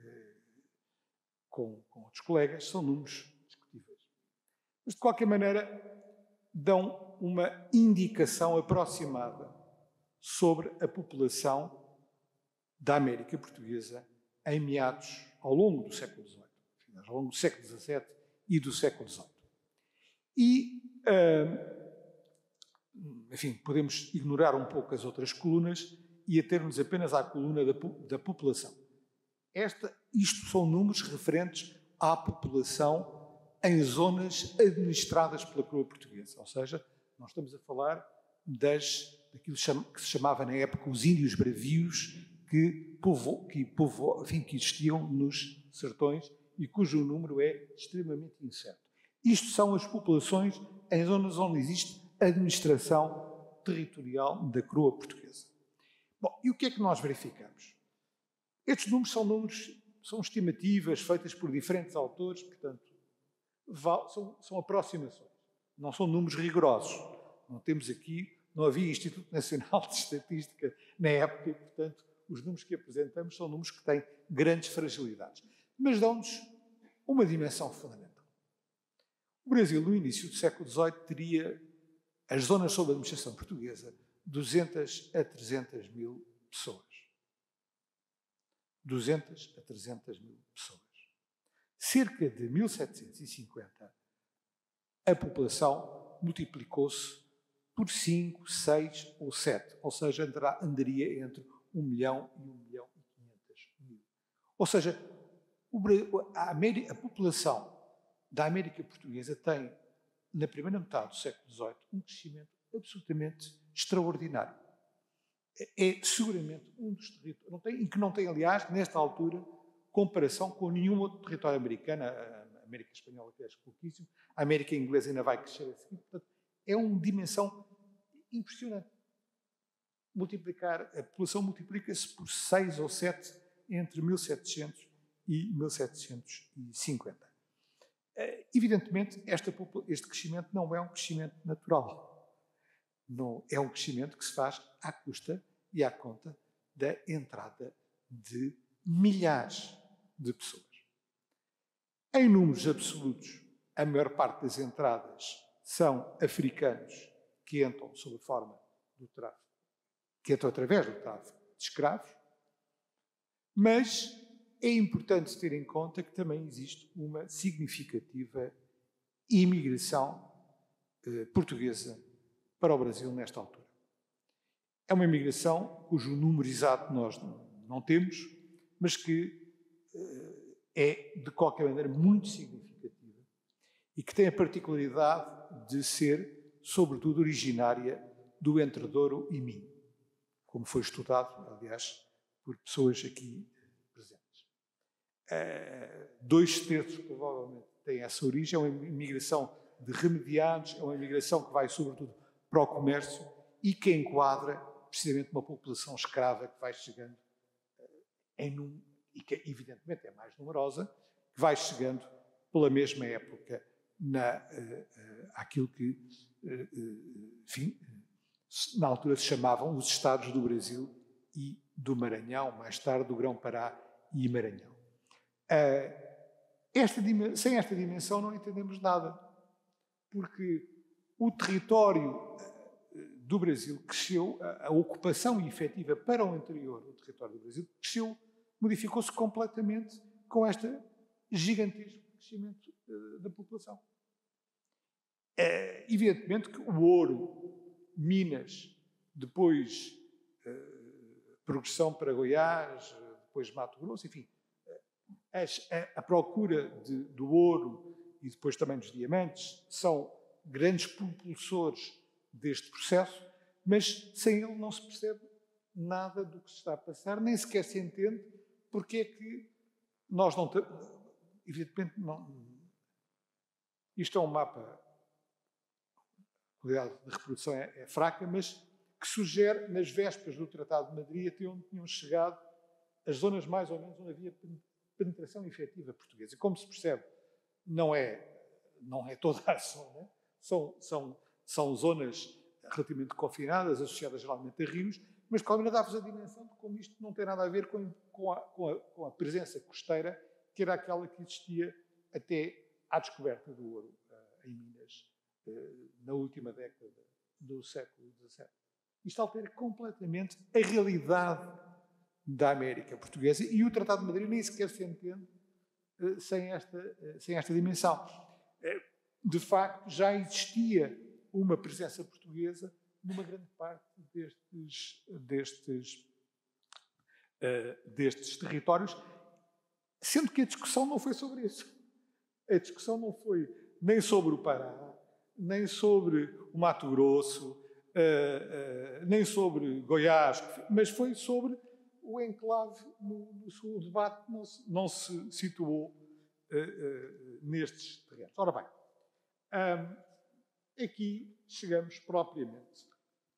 S4: com outros colegas, são números discutíveis. Mas, de qualquer maneira, dão uma indicação aproximada sobre a população da América portuguesa em meados, ao longo do século XVIII, ao longo do século XVII e do século XVIII. E, enfim, podemos ignorar um pouco as outras colunas e ater-nos apenas à coluna da população. Isto são números referentes à população em zonas administradas pela coroa portuguesa. Ou seja, nós estamos a falar daquilo que se chamava na época os índios bravios que existiam nos sertões e cujo número é extremamente incerto. Isto são as populações em zonas onde existe administração territorial da coroa portuguesa. Bom, e o que é que nós verificamos? Estes números são estimativas feitas por diferentes autores, portanto, são aproximações, não são números rigorosos. Não havia Instituto Nacional de Estatística na época e, portanto, os números que apresentamos são números que têm grandes fragilidades, mas dão-nos uma dimensão fundamental. O Brasil, no início do século XVIII, teria as zonas sob administração portuguesa 200 a 300 mil pessoas. 200 a 300 mil pessoas. Cerca de 1750, a população multiplicou-se por 5, 6 ou 7, ou seja, andaria entre 1 milhão e 1 milhão e 500 mil. Ou seja, a população da América portuguesa tem, na primeira metade do século XVIII, um crescimento absolutamente extraordinário. É seguramente um dos territórios, e que não tem, aliás, nesta altura, comparação com nenhum outro território americano. A América Espanhola cresce pouquíssimo, a América Inglesa ainda vai crescer a seguir. Portanto, é uma dimensão impressionante. A população multiplica-se por 6 ou 7 entre 1700 e 1750. Evidentemente, este crescimento não é um crescimento natural. Não, é um crescimento que se faz à custa e à conta da entrada de milhares de pessoas. Em números absolutos, a maior parte das entradas são africanos que entram sob a forma do tráfico, que entram através do tráfico de escravos, mas é importante ter em conta que também existe uma significativa imigração portuguesa para o Brasil nesta altura. É uma imigração cujo número exato nós não temos, mas que é, de qualquer maneira, muito significativa e que tem a particularidade de ser, sobretudo, originária do Entredouro e Minho, como foi estudado, aliás, por pessoas aqui presentes. 2/3 provavelmente têm essa origem, é uma imigração de remediados, é uma imigração que vai, sobretudo, para o comércio e que enquadra precisamente uma população escrava que vai chegando e que evidentemente é mais numerosa, que vai chegando pela mesma época àquilo que, enfim, na altura se chamavam os Estados do Brasil e do Maranhão, mais tarde do Grão-Pará e Maranhão. Sem esta dimensão não entendemos nada, porque o território do Brasil cresceu, a ocupação efetiva para o interior do território do Brasil cresceu, modificou-se completamente com este gigantesco crescimento da população. Evidentemente que o ouro, Minas, depois progressão para Goiás, depois Mato Grosso, enfim, a procura do ouro e depois também dos diamantes são grandes propulsores deste processo, mas sem ele não se percebe nada do que se está a passar, nem sequer se entende porque é que nós não temos. Evidentemente, não. Isto é um mapa, a qualidade de reprodução é fraca, mas que sugere, nas vésperas do Tratado de Madrid, até onde tinham chegado as zonas mais ou menos onde havia penetração efetiva portuguesa. Como se percebe, não é toda a zona, são zonas relativamente confinadas, associadas geralmente a rios, mas de qualquer maneira dá-vos a dimensão de como isto não tem nada a ver com a presença costeira, que era aquela que existia até à descoberta do ouro em Minas, na última década do século XVII. Isto altera completamente a realidade da América portuguesa e o Tratado de Madrid nem sequer se entende sem esta dimensão. De facto, já existia uma presença portuguesa numa grande parte destes territórios, sendo que a discussão não foi sobre isso. A discussão não foi nem sobre o Pará, nem sobre o Mato Grosso, nem sobre Goiás, mas foi sobre o enclave no sul. O debate não se situou nestes terrenos. Ora bem, aqui chegamos propriamente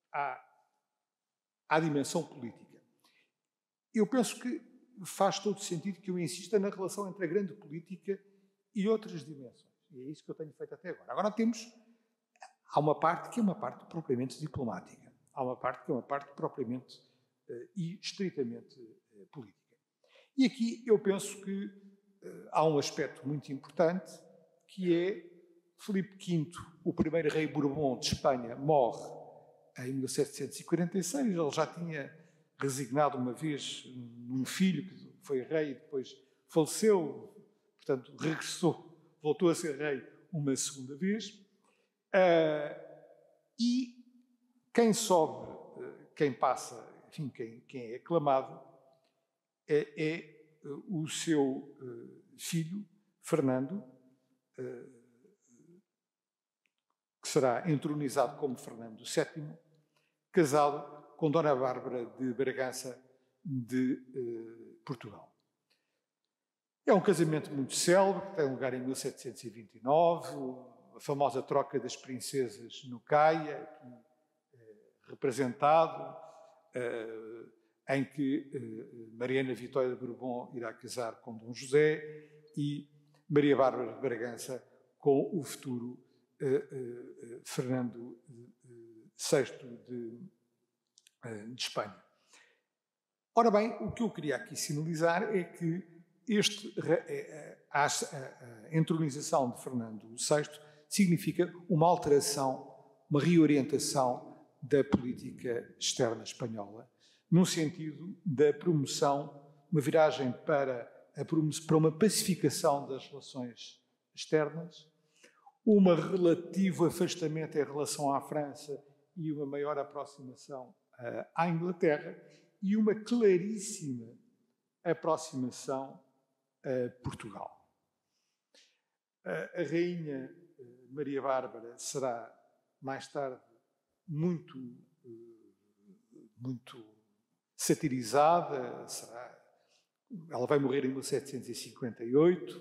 S4: à dimensão política. Eu penso que faz todo sentido que eu insista na relação entre a grande política e outras dimensões. E é isso que eu tenho feito até agora. Agora há uma parte que é uma parte propriamente diplomática. Há uma parte que é uma parte propriamente e estritamente política. E aqui eu penso que há um aspecto muito importante, que é Filipe V, o primeiro rei Bourbon de Espanha, morre em 1746. Ele já tinha resignado uma vez num filho que foi rei e depois faleceu, portanto regressou, voltou a ser rei uma segunda vez. E quem sobe, quem passa, enfim, quem é aclamado é o seu filho, Fernando, que será entronizado como Fernando VII, casado com Dona Bárbara de Bragança de Portugal. É um casamento muito célebre, que tem lugar em 1729, a famosa troca das princesas no Caia, aqui representado, em que Mariana Vitória de Bourbon irá casar com Dom José e Maria Bárbara de Bragança com o futuro Fernando VI de Espanha. Ora bem, o que eu queria aqui sinalizar é que a entronização de Fernando VI significa uma alteração, uma reorientação da política externa espanhola, no sentido da promoção, uma viragem para uma pacificação das relações externas, um relativo afastamento em relação à França e uma maior aproximação à Inglaterra e uma claríssima aproximação a Portugal. A rainha Maria Bárbara será mais tarde muito satirizada, ela vai morrer em 1758,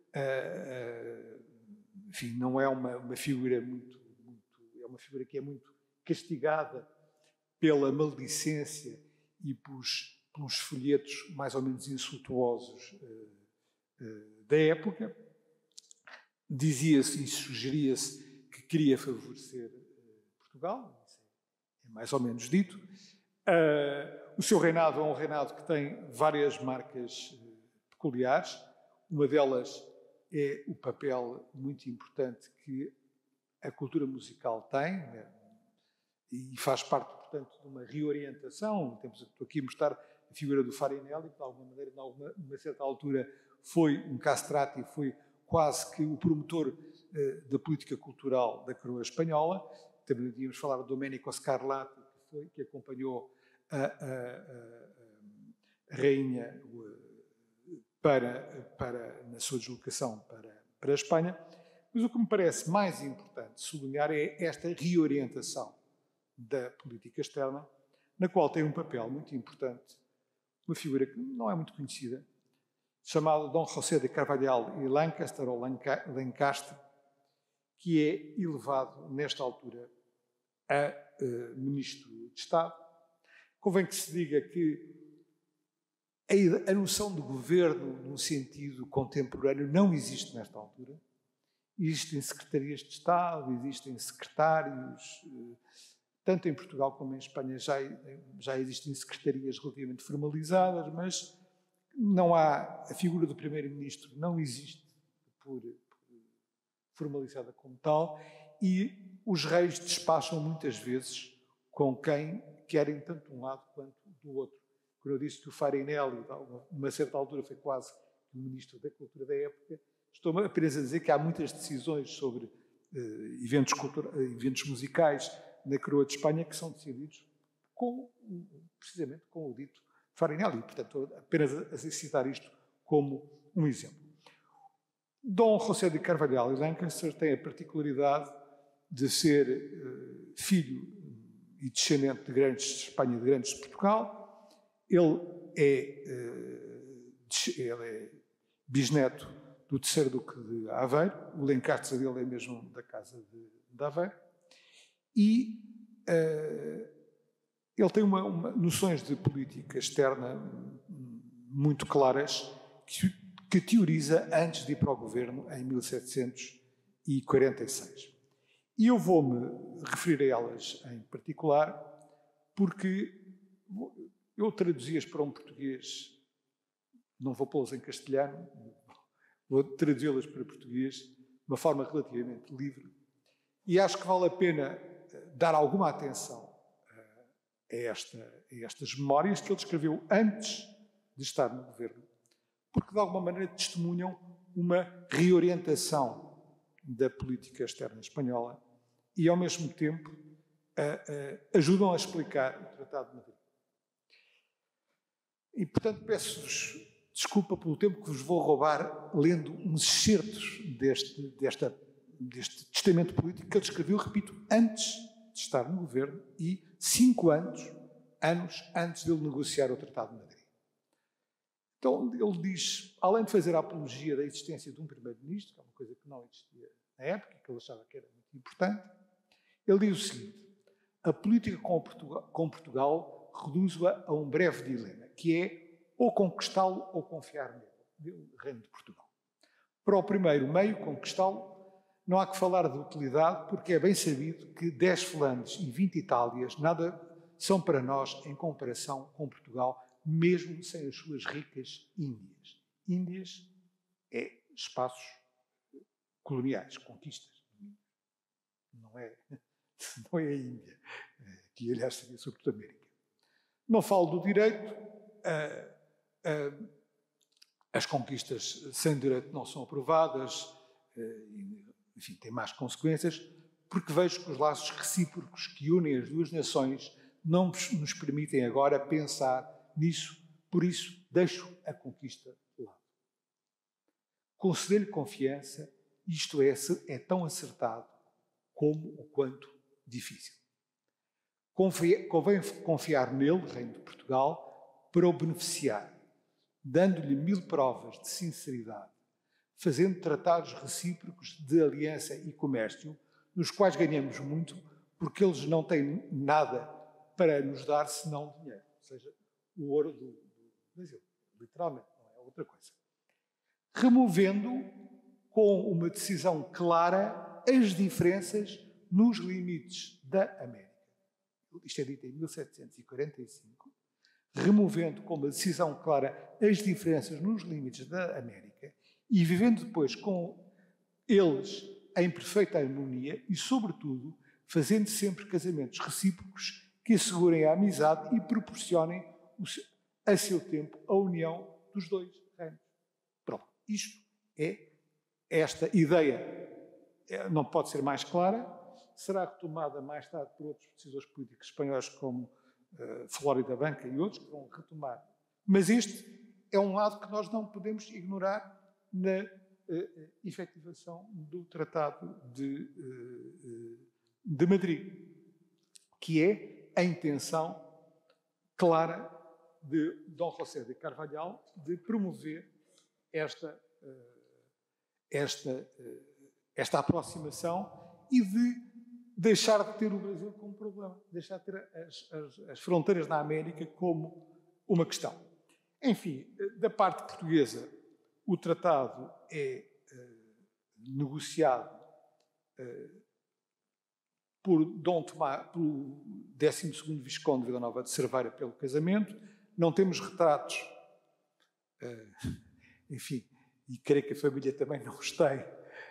S4: enfim, não é uma figura é uma figura que é muito castigada pela maledicência e pelos folhetos mais ou menos insultuosos da época. Dizia-se e sugeria-se que queria favorecer Portugal, é mais ou menos dito. O seu reinado é um reinado que tem várias marcas peculiares. Uma delas é o papel muito importante que a cultura musical tem, né? E faz parte, portanto, de uma reorientação. Estou aqui a mostrar a figura do Farinelli, que de alguma maneira, numa certa altura, foi um castrati, foi quase que o promotor da política cultural da coroa espanhola. Também podíamos falar do Domenico Scarlatti, que acompanhou a rainha na sua deslocação para a Espanha. Mas o que me parece mais importante sublinhar é esta reorientação da política externa, na qual tem um papel muito importante uma figura que não é muito conhecida, chamada Dom José de Carvalhal e Lancaster, ou Lancaster, que é elevado, nesta altura, a Ministro de Estado. Convém que se diga que a noção de governo, num sentido contemporâneo, não existe nesta altura. Existem secretarias de Estado, existem secretários, tanto em Portugal como em Espanha já existem secretarias relativamente formalizadas, mas não há, a figura do primeiro-ministro não existe formalizada como tal, e os reis despacham muitas vezes com quem querem tanto de um lado quanto do outro. Quando eu disse que o Farinelli, a uma certa altura, foi quase o ministro da cultura da época, estou apenas a dizer que há muitas decisões sobre eventos musicais na coroa de Espanha que são decididos precisamente com o dito Farinelli. Portanto, apenas a citar isto como um exemplo. Dom José de Carvalhal e Lancaster tem a particularidade de ser filho e descendente de grandes de Espanha e de grandes de Portugal. Ele é bisneto do terceiro duque de Aveiro. O Lancaster dele é mesmo da casa de Aveiro. E ele tem noções de política externa muito claras que teoriza antes de ir para o governo em 1746. E eu vou-me referir a elas em particular porque eu traduzi-as para um português, não vou pô-las em castelhano, vou traduzi-las para português de uma forma relativamente livre, e acho que vale a pena dar alguma atenção a estas memórias que ele escreveu antes de estar no governo, porque de alguma maneira testemunham uma reorientação da política externa espanhola e, ao mesmo tempo, ajudam a explicar o Tratado de Madrid. E, portanto, peço-vos desculpa pelo tempo que vos vou roubar lendo uns excertos deste testamento político que ele escreveu, repito, antes de estar no governo e 5 anos antes de ele negociar o Tratado de Madrid. Então, ele diz, além de fazer a apologia da existência de um primeiro-ministro, que é uma coisa que não existia na época, que ele achava que era muito importante, ele diz o seguinte: a política com Portugal reduz-a a um breve dilema, que é ou conquistá-lo ou confiar nele, no reino de Portugal. Para o primeiro meio, conquistá-lo, não há que falar de utilidade, porque é bem sabido que 10 Flandres e 20 Itálias nada são para nós em comparação com Portugal, mesmo sem as suas ricas Índias. Índias é espaços coloniais, conquistas. Não é a Índia, que aliás seria sobretudo a América. Não falo do direito. As conquistas sem direito não são aprovadas, enfim, têm más consequências, porque vejo que os laços recíprocos que unem as duas nações não nos permitem agora pensar nisso, por isso deixo a conquista de lado. Conceder-lhe confiança, isto é tão acertado como o quanto difícil. Convém confiar nele, Reino de Portugal, para o beneficiar, dando-lhe 1000 provas de sinceridade, fazendo tratados recíprocos de aliança e comércio, nos quais ganhamos muito, porque eles não têm nada para nos dar senão dinheiro, ou seja, o ouro do Brasil, literalmente, não é outra coisa. Removendo com uma decisão clara as diferenças nos limites da América. Isto é dito em 1745. Removendo com uma decisão clara as diferenças nos limites da América e vivendo depois com eles em perfeita harmonia e, sobretudo, fazendo sempre casamentos recíprocos que assegurem a amizade e proporcionem a seu tempo a união dos dois reinos. Pronto, isto é esta ideia. Não pode ser mais clara, será retomada mais tarde por outros decisores políticos espanhóis como Flórida Banca e outros que vão retomar. Mas este é um lado que nós não podemos ignorar na efetivação do Tratado de Madrid, que é a intenção clara de Dom José de Carvalhal de promover esta aproximação e de deixar de ter o Brasil como problema, deixar de ter as fronteiras na América como uma questão. Enfim, da parte portuguesa, o tratado é negociado por Dom Tomás, pelo 12º Visconde de Vila Nova de Cerveira pelo casamento. Não temos retratos, enfim, e creio que a família também não os tem,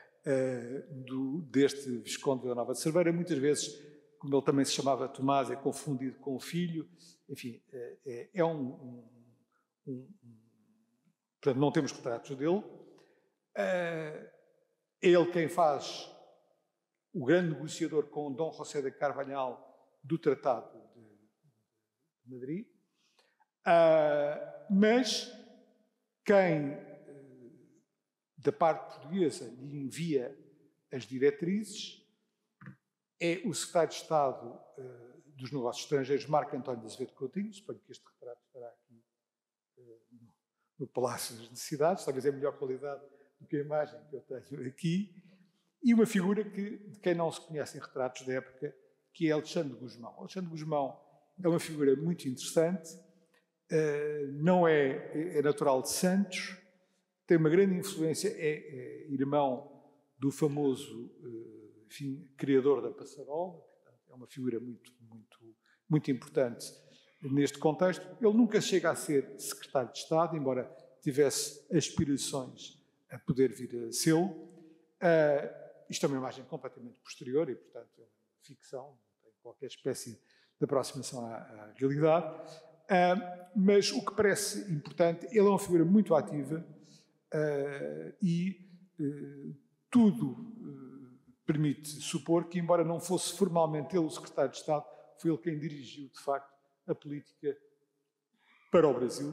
S4: deste Visconde de Vila Nova de Cerveira. Muitas vezes, como ele também se chamava Tomás, é confundido com o filho. Enfim, portanto, não temos retratos dele. É ele quem faz o grande negociador com Dom José de Carvalhal do Tratado de Madrid. Mas quem, da parte portuguesa, lhe envia as diretrizes é o secretário de Estado dos Negócios Estrangeiros, Marco António de Azevedo Coutinho. Suponho que este retrato estará aqui no Palácio das Necessidades, talvez é a melhor qualidade do que a imagem que eu tenho aqui, e uma figura de quem não se conhecem retratos da época, que é Alexandre de Gusmão. Alexandre de Gusmão é uma figura muito interessante, não é natural de Santos, tem uma grande influência, é irmão do famoso criador da passarola, portanto, é uma figura muito importante neste contexto. Ele nunca chega a ser secretário de Estado, embora tivesse aspirações a poder vir a sê-lo. Isto é uma imagem completamente posterior e, portanto, é uma ficção, não tem qualquer espécie de aproximação à realidade. Mas o que parece importante, ele é uma figura muito ativa e tudo permite supor que, embora não fosse formalmente ele o secretário de Estado, foi ele quem dirigiu, de facto, a política para o Brasil.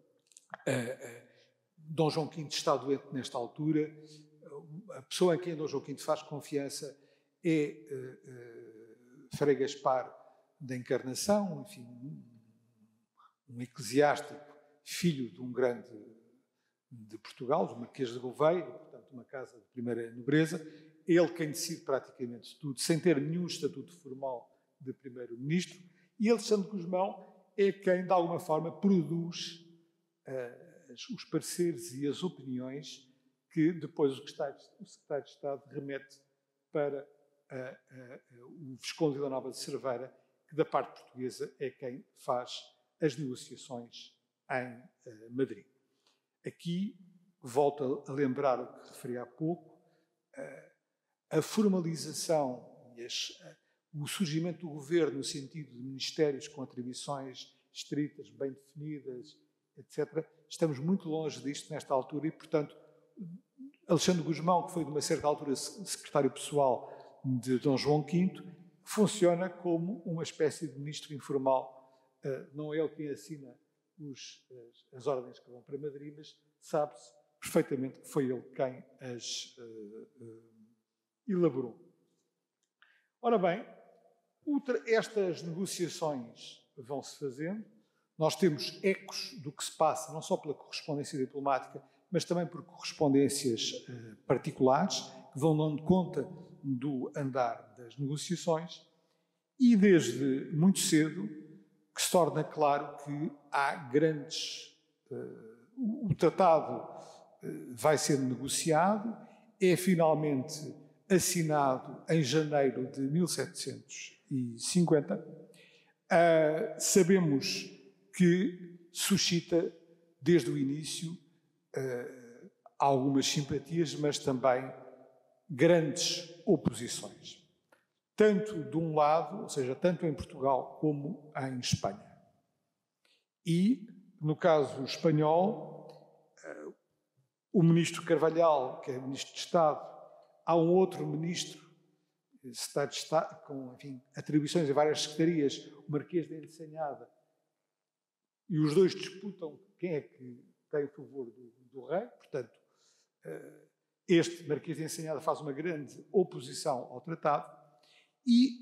S4: Dom João V está doente nesta altura. A pessoa em quem Dom João V faz confiança é Frei Gaspar da Encarnação, enfim, um eclesiástico filho de um grande de Portugal, do Marquês de Gouveia, portanto uma casa de primeira nobreza, ele quem decide praticamente tudo, sem ter nenhum estatuto formal de primeiro-ministro, e Alexandre Gusmão é quem, de alguma forma, produz os pareceres e as opiniões que depois o secretário de Estado remete para o Visconde Vila Nova de Cerveira, que da parte portuguesa é quem faz as negociações em Madrid. Aqui, volto a lembrar o que referi há pouco, a formalização e o surgimento do governo no sentido de ministérios com atribuições estritas, bem definidas, etc. Estamos muito longe disto nesta altura e, portanto, Alexandre Gusmão, que foi de uma certa altura secretário pessoal de Dom João V, funciona como uma espécie de ministro informal. Não é ele quem assina as ordens que vão para Madrid, mas sabe-se perfeitamente que foi ele quem as elaborou. Ora bem, estas negociações vão-se fazendo. Nós temos ecos do que se passa, não só pela correspondência diplomática, mas também por correspondências particulares, que vão dando conta do andar das negociações, e desde muito cedo que se torna claro que há grandes... o tratado vai sendo negociado, é finalmente assinado em janeiro de 1750. Sabemos que suscita, desde o início, algumas simpatias, mas também grandes oposições. Tanto de um lado, ou seja, tanto em Portugal como em Espanha. E, no caso espanhol, o ministro Carvalhal, que é ministro de Estado, há um outro ministro, secretário de Estado, com, enfim, atribuições em várias secretarias, o Marquês de Ensenhada, e os dois disputam quem é que tem o favor do rei. Portanto, este Marquês de Ensenhada faz uma grande oposição ao tratado e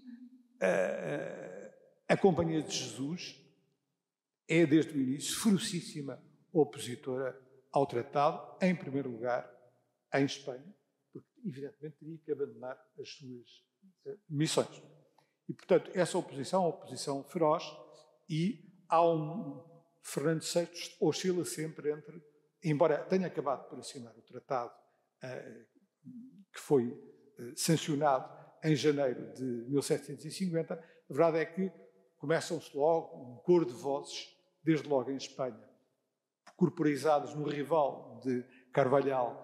S4: a Companhia de Jesus é, desde o início, ferocíssima opositora ao tratado, em primeiro lugar, em Espanha, porque, evidentemente, teria que abandonar as suas missões. E, portanto, essa oposição é uma oposição feroz e há Fernando VI oscila sempre entre, embora tenha acabado por assinar o tratado que foi sancionado em janeiro de 1750, a verdade é que começam-se logo um coro de vozes, desde logo em Espanha, corporizadas no rival de Carvalhal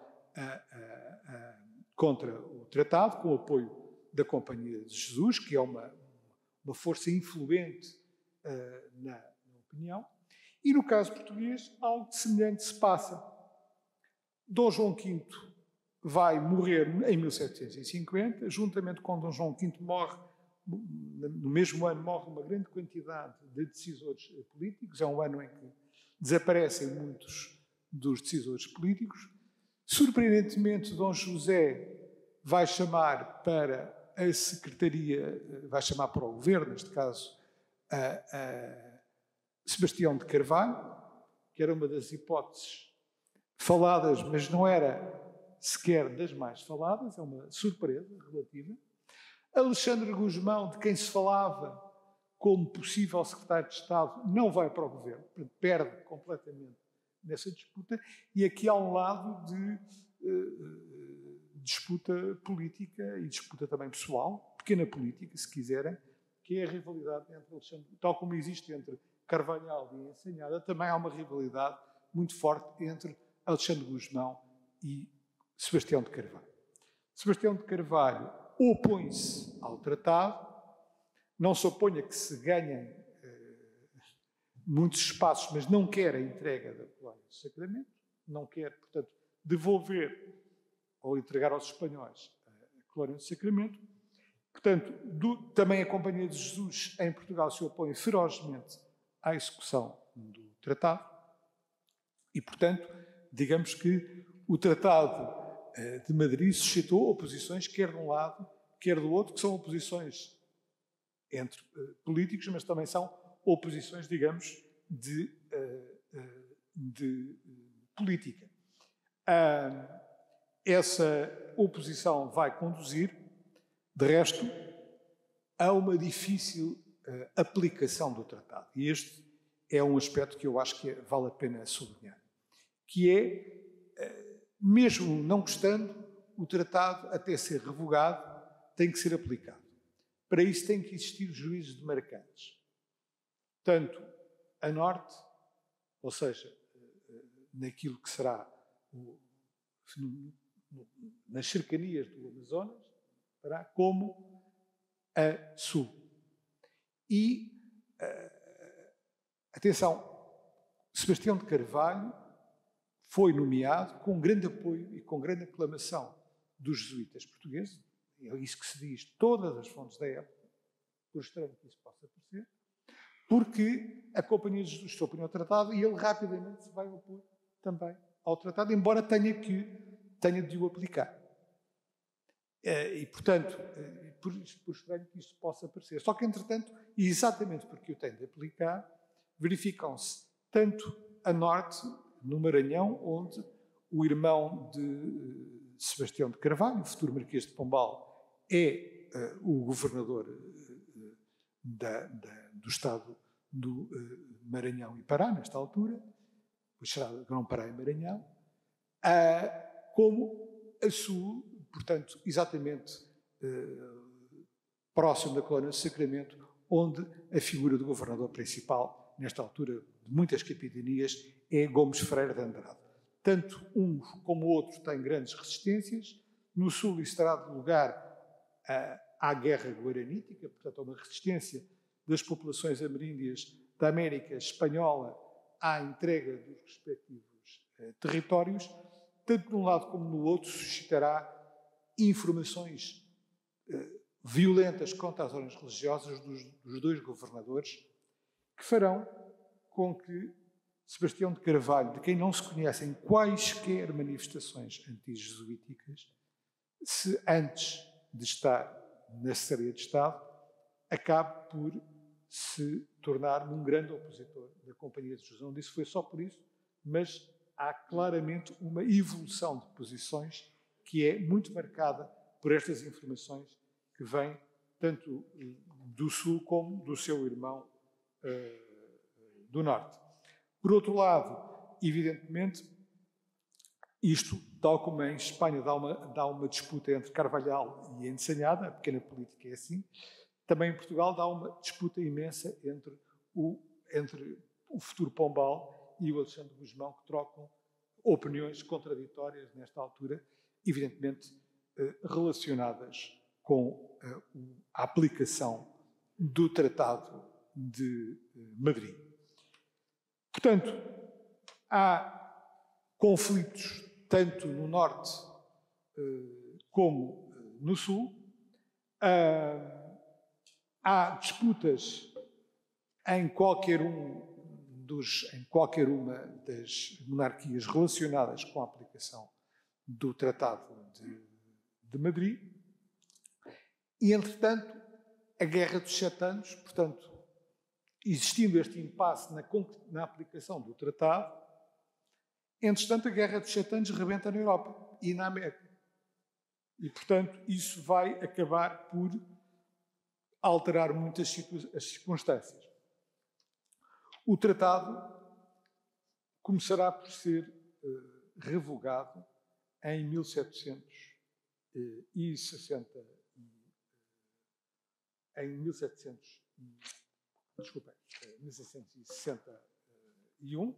S4: contra o tratado, com o apoio da Companhia de Jesus, que é uma força influente na opinião. E no caso português, algo semelhante se passa. Dom João V vai morrer em 1750, juntamente com Dom João V morre, no mesmo ano morre uma grande quantidade de decisores políticos, é um ano em que desaparecem muitos dos decisores políticos. Surpreendentemente, Dom José vai chamar para a Secretaria, vai chamar para o Governo, neste caso, Sebastião de Carvalho, que era uma das hipóteses faladas, mas não era sequer das mais faladas, é uma surpresa relativa. Alexandre Gusmão, de quem se falava como possível secretário de Estado, não vai para o governo, perde completamente nessa disputa, e aqui há um lado de disputa política e disputa também pessoal, pequena política, se quiserem, que é a rivalidade entre Alexandre, tal como existe entre Carvalhal e Ensenhada, também há uma rivalidade muito forte entre Alexandre Gusmão e Sebastião de Carvalho. Sebastião de Carvalho opõe-se ao tratado, não se opõe a que se ganhem muitos espaços, mas não quer a entrega da colónia do Sacramento, não quer, portanto, devolver ou entregar aos espanhóis a colónia do Sacramento. Portanto, também a Companhia de Jesus em Portugal se opõe ferozmente à execução do tratado e, portanto, digamos que o Tratado de Madrid suscitou oposições, quer de um lado, quer do outro, que são oposições entre políticos, mas também são oposições, digamos, de de política. Essa oposição vai conduzir, de resto, a uma difícil aplicação do tratado. E este é um aspecto que eu acho que vale a pena sublinhar, que é, mesmo não gostando, o tratado, até ser revogado, tem que ser aplicado. Para isso tem que existir juízes demarcantes. Tanto a norte, ou seja, naquilo que será nas cercanias do Amazonas, como a sul. E, atenção, Sebastião de Carvalho foi nomeado com grande apoio e com grande aclamação dos jesuítas portugueses, é isso que se diz todas as fontes da época, por estranho que isso possa parecer, porque a Companhia de Jesus se opõe ao tratado e ele rapidamente se vai opor também ao tratado, embora tenha de o aplicar. E, portanto, por estranho que isto possa parecer. Só que, entretanto, e exatamente porque o tem de aplicar, verificam-se tanto a norte, no Maranhão, onde o irmão de Sebastião de Carvalho, o futuro Marquês de Pombal, é o governador do estado do Maranhão e Pará, nesta altura, o chamado Grão-Pará e Maranhão, como a sul, portanto, exatamente próximo da colónia do Sacramento, onde a figura do governador principal, nesta altura de muitas capitanias, é Gomes Freire de Andrade. Tanto um como o outro têm grandes resistências. No sul isso terá de lugar à guerra guaranítica, portanto, a uma resistência das populações ameríndias da América Espanhola à entrega dos respectivos territórios. Tanto de um lado como no outro suscitará informações violentas contra as ordens religiosas dos dois governadores, que farão com que Sebastião de Carvalho, de quem não se conhecem quaisquer manifestações anti-jesuíticas, se antes de estar na Secretaria de Estado, acabe por se tornar um grande opositor da Companhia de Jesus. Não disse que foi só por isso, mas há claramente uma evolução de posições que é muito marcada por estas informações que vêm tanto do Sul como do seu irmão do Norte. Por outro lado, evidentemente, isto, tal como em Espanha dá uma disputa entre Carvalhal e Ensanhada, a pequena política é assim, também em Portugal dá uma disputa imensa entre o futuro Pombal e o Alexandre Gusmão, que trocam opiniões contraditórias nesta altura, evidentemente relacionadas com a aplicação do Tratado de Madrid. Portanto, há conflitos tanto no norte como no sul. Há disputas em qualquer uma das monarquias relacionadas com a aplicação do Tratado de Madrid. E, entretanto, a Guerra dos 7 Anos, portanto, existindo este impasse na aplicação do Tratado, entretanto, a Guerra dos 7 Anos rebenta na Europa e na América. E, portanto, isso vai acabar por alterar muitas as circunstâncias. O tratado começará por ser revogado em 1761,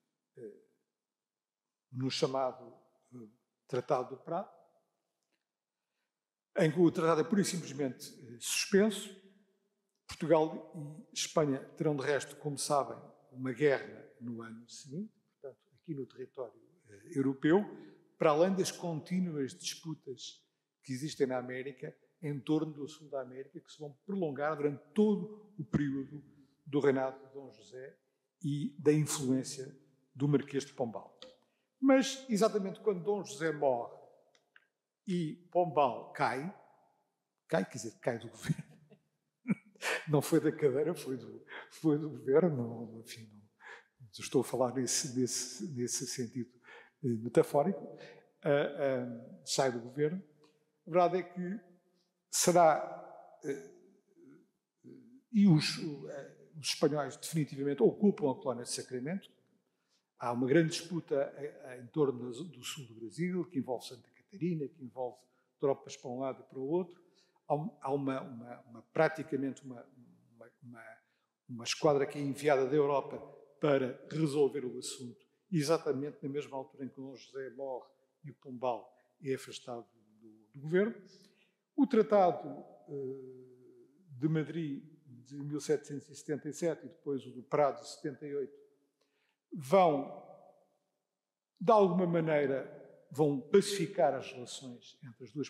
S4: no chamado Tratado do Prado, em que o tratado é pura e simplesmente suspenso. Portugal e Espanha terão, de resto, como sabem, uma guerra no ano seguinte, portanto, aqui no território europeu, para além das contínuas disputas que existem na América, em torno do sul da América, que se vão prolongar durante todo o período do reinado de Dom José e da influência do Marquês de Pombal. Mas, exatamente quando Dom José morre e Pombal cai do governo, não foi da cadeira, foi do governo, enfim, estou a falar nesse sentido metafórico, sai do governo. A verdade é que será... E os espanhóis definitivamente ocupam a colónia de Sacramento. Há uma grande disputa em torno do sul do Brasil, que envolve Santa Catarina, que envolve tropas para um lado e para o outro. Há praticamente uma esquadra que é enviada da Europa para resolver o assunto, exatamente na mesma altura em que o Dom José morre e o Pombal é afastado do governo. O Tratado de Madrid de 1777 e depois o do Prado de 78 de alguma maneira, pacificar as relações entre as duas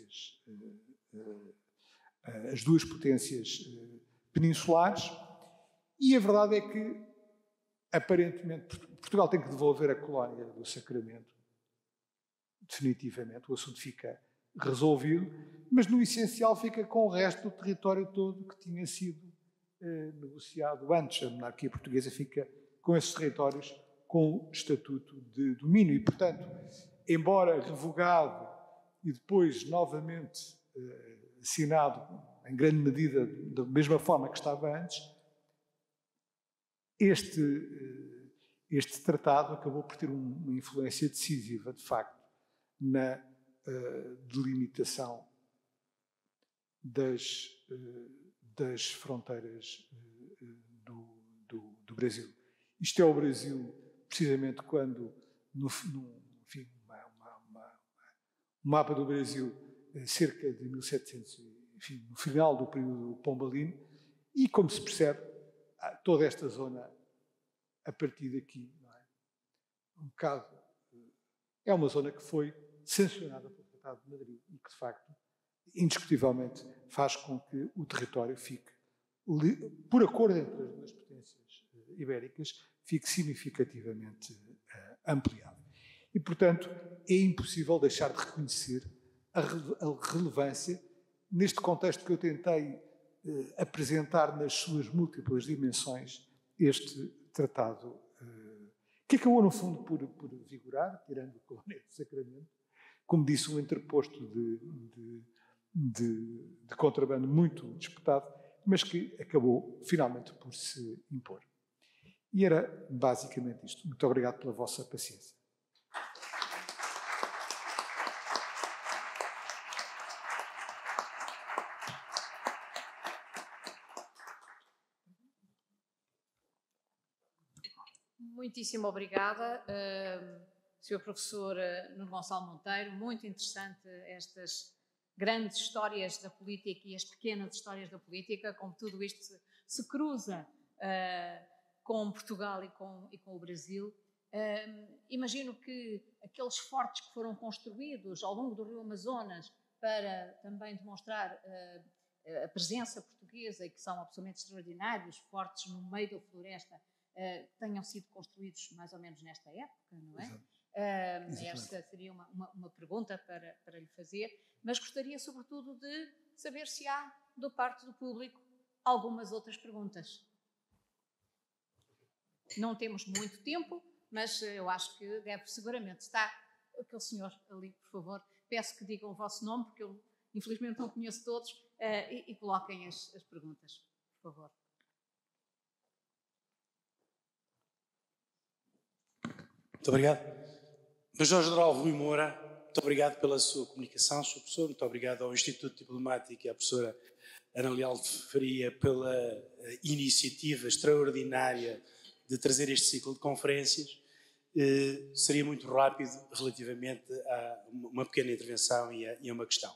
S4: potências peninsulares, e a verdade é que, aparentemente, Portugal tem que devolver a colónia do Sacramento, definitivamente, o assunto fica resolvido, mas no essencial fica com o resto do território todo que tinha sido negociado antes. A monarquia portuguesa fica com esses territórios com estatuto de domínio e, portanto, embora revogado e depois novamente assinado em grande medida da mesma forma que estava antes, este tratado acabou por ter uma influência decisiva, de facto, na delimitação das fronteiras do Brasil. Isto é o Brasil, precisamente quando, no mapa do Brasil, cerca de 1700, enfim, no final do período pombalino, e como se percebe, toda esta zona, a partir daqui, não é? É uma zona que foi sancionada pelo Tratado de Madrid e que, de facto, indiscutivelmente, faz com que o território fique, por acordo entre as duas potências ibéricas, fique significativamente ampliado. E, portanto, é impossível deixar de reconhecer a relevância, neste contexto que eu tentei apresentar nas suas múltiplas dimensões, este tratado, que acabou, no fundo, por vigorar, tirando a colónia de Sacramento, como disse, um interposto de contrabando muito disputado, mas que acabou, finalmente, por se impor. E era basicamente isto. Muito obrigado pela vossa paciência.
S1: Muitíssimo obrigada, Sr. Professor Nuno Gonçalo Monteiro. Muito interessante estas grandes histórias da política e as pequenas histórias da política, como tudo isto se cruza com Portugal e com o Brasil. Imagino que aqueles fortes que foram construídos ao longo do Rio Amazonas para também demonstrar a presença portuguesa e que são absolutamente extraordinários, fortes no meio da floresta, tenham sido construídos mais ou menos nesta época, não é? Esta seria uma pergunta para lhe fazer, mas gostaria sobretudo de saber se há, da parte do público, algumas outras perguntas. Não temos muito tempo, mas eu acho que deve seguramente estar aquele senhor ali, por favor. Peço que digam o vosso nome, porque eu infelizmente não conheço todos, e coloquem as perguntas, por favor.
S5: Muito obrigado. Major-General Rui Moura, muito obrigado pela sua comunicação, Sr. Professor. Muito obrigado ao Instituto Diplomático e à professora Ana Leal de Faria pela iniciativa extraordinária de trazer este ciclo de conferências. Seria muito rápido relativamente a uma pequena intervenção e a uma questão.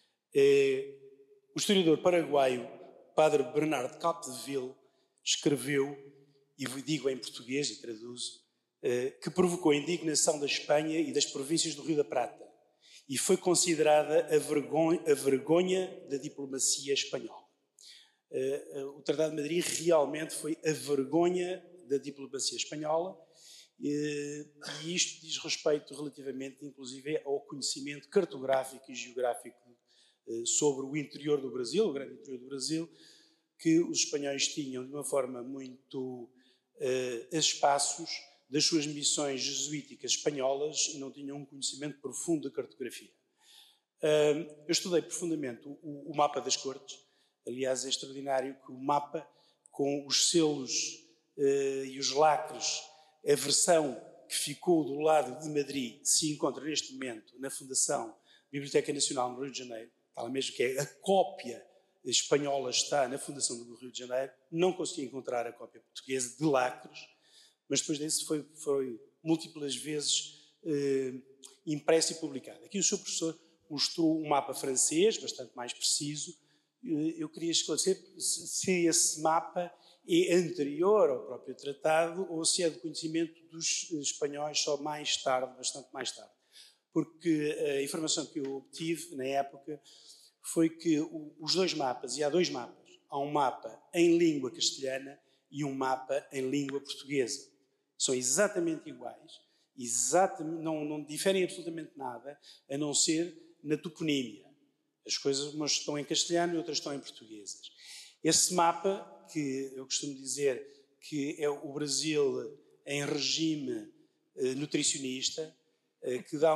S5: O historiador paraguaio Padre Bernardo Capdeville escreveu, e digo em português e traduzo, que provocou a indignação da Espanha e das províncias do Rio da Prata e foi considerada a vergonha da diplomacia espanhola. O Tratado de Madrid realmente foi a vergonha da diplomacia espanhola, e isto diz respeito relativamente, inclusive, ao conhecimento cartográfico e geográfico sobre o interior do Brasil, o grande interior do Brasil, que os espanhóis tinham de uma forma muito a espaços das suas missões jesuíticas espanholas e não tinham um conhecimento profundo da cartografia. Eu estudei profundamente o mapa das cortes. Aliás, é extraordinário que o mapa, com os selos e os lacres, a versão que ficou do lado de Madrid, se encontra neste momento na Fundação Biblioteca Nacional no Rio de Janeiro. Está lá mesmo que é a cópia espanhola, está na Fundação do Rio de Janeiro. Não consegui encontrar a cópia portuguesa de lacres, mas depois disso foi múltiplas vezes impresso e publicado. Aqui o seu professor mostrou um mapa francês, bastante mais preciso. Eu queria esclarecer se esse mapa é anterior ao próprio tratado ou se é de conhecimento dos espanhóis só mais tarde, bastante mais tarde. Porque a informação que eu obtive na época foi que os dois mapas, e há dois mapas, há um mapa em língua castelhana e um mapa em língua portuguesa. São exatamente iguais, não diferem absolutamente nada, a não ser na toponímia. As coisas umas estão em castelhano e outras estão em portuguesas. Esse mapa, que eu costumo dizer que é o Brasil em regime nutricionista, que dá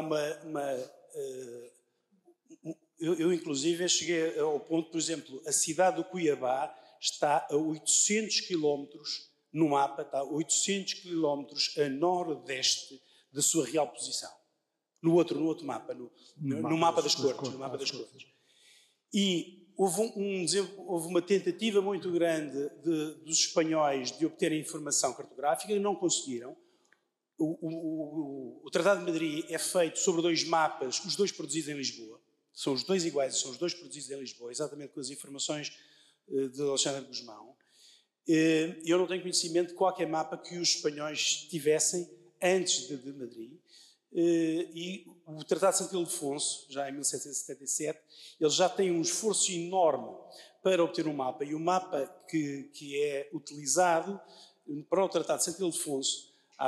S5: eu inclusive cheguei ao ponto, por exemplo, a cidade do Cuiabá está a 800 quilómetros no mapa, está a 800 quilómetros a nordeste da sua real posição. No outro mapa, no mapa das cortes. No mapa das cortes. E houve uma tentativa muito grande dos espanhóis de obterem informação cartográfica e não conseguiram. O Tratado de Madrid é feito sobre dois mapas, os dois produzidos em Lisboa. São os dois iguais, são os dois produzidos em Lisboa, exatamente com as informações de Alexandre Guzmão. Eu não tenho conhecimento de qualquer mapa que os espanhóis tivessem antes de Madrid. E o Tratado de Santo Ildefonso, já em 1777, ele já tem um esforço enorme para obter um mapa. E o mapa que é utilizado para o Tratado de Santo Ildefonso, há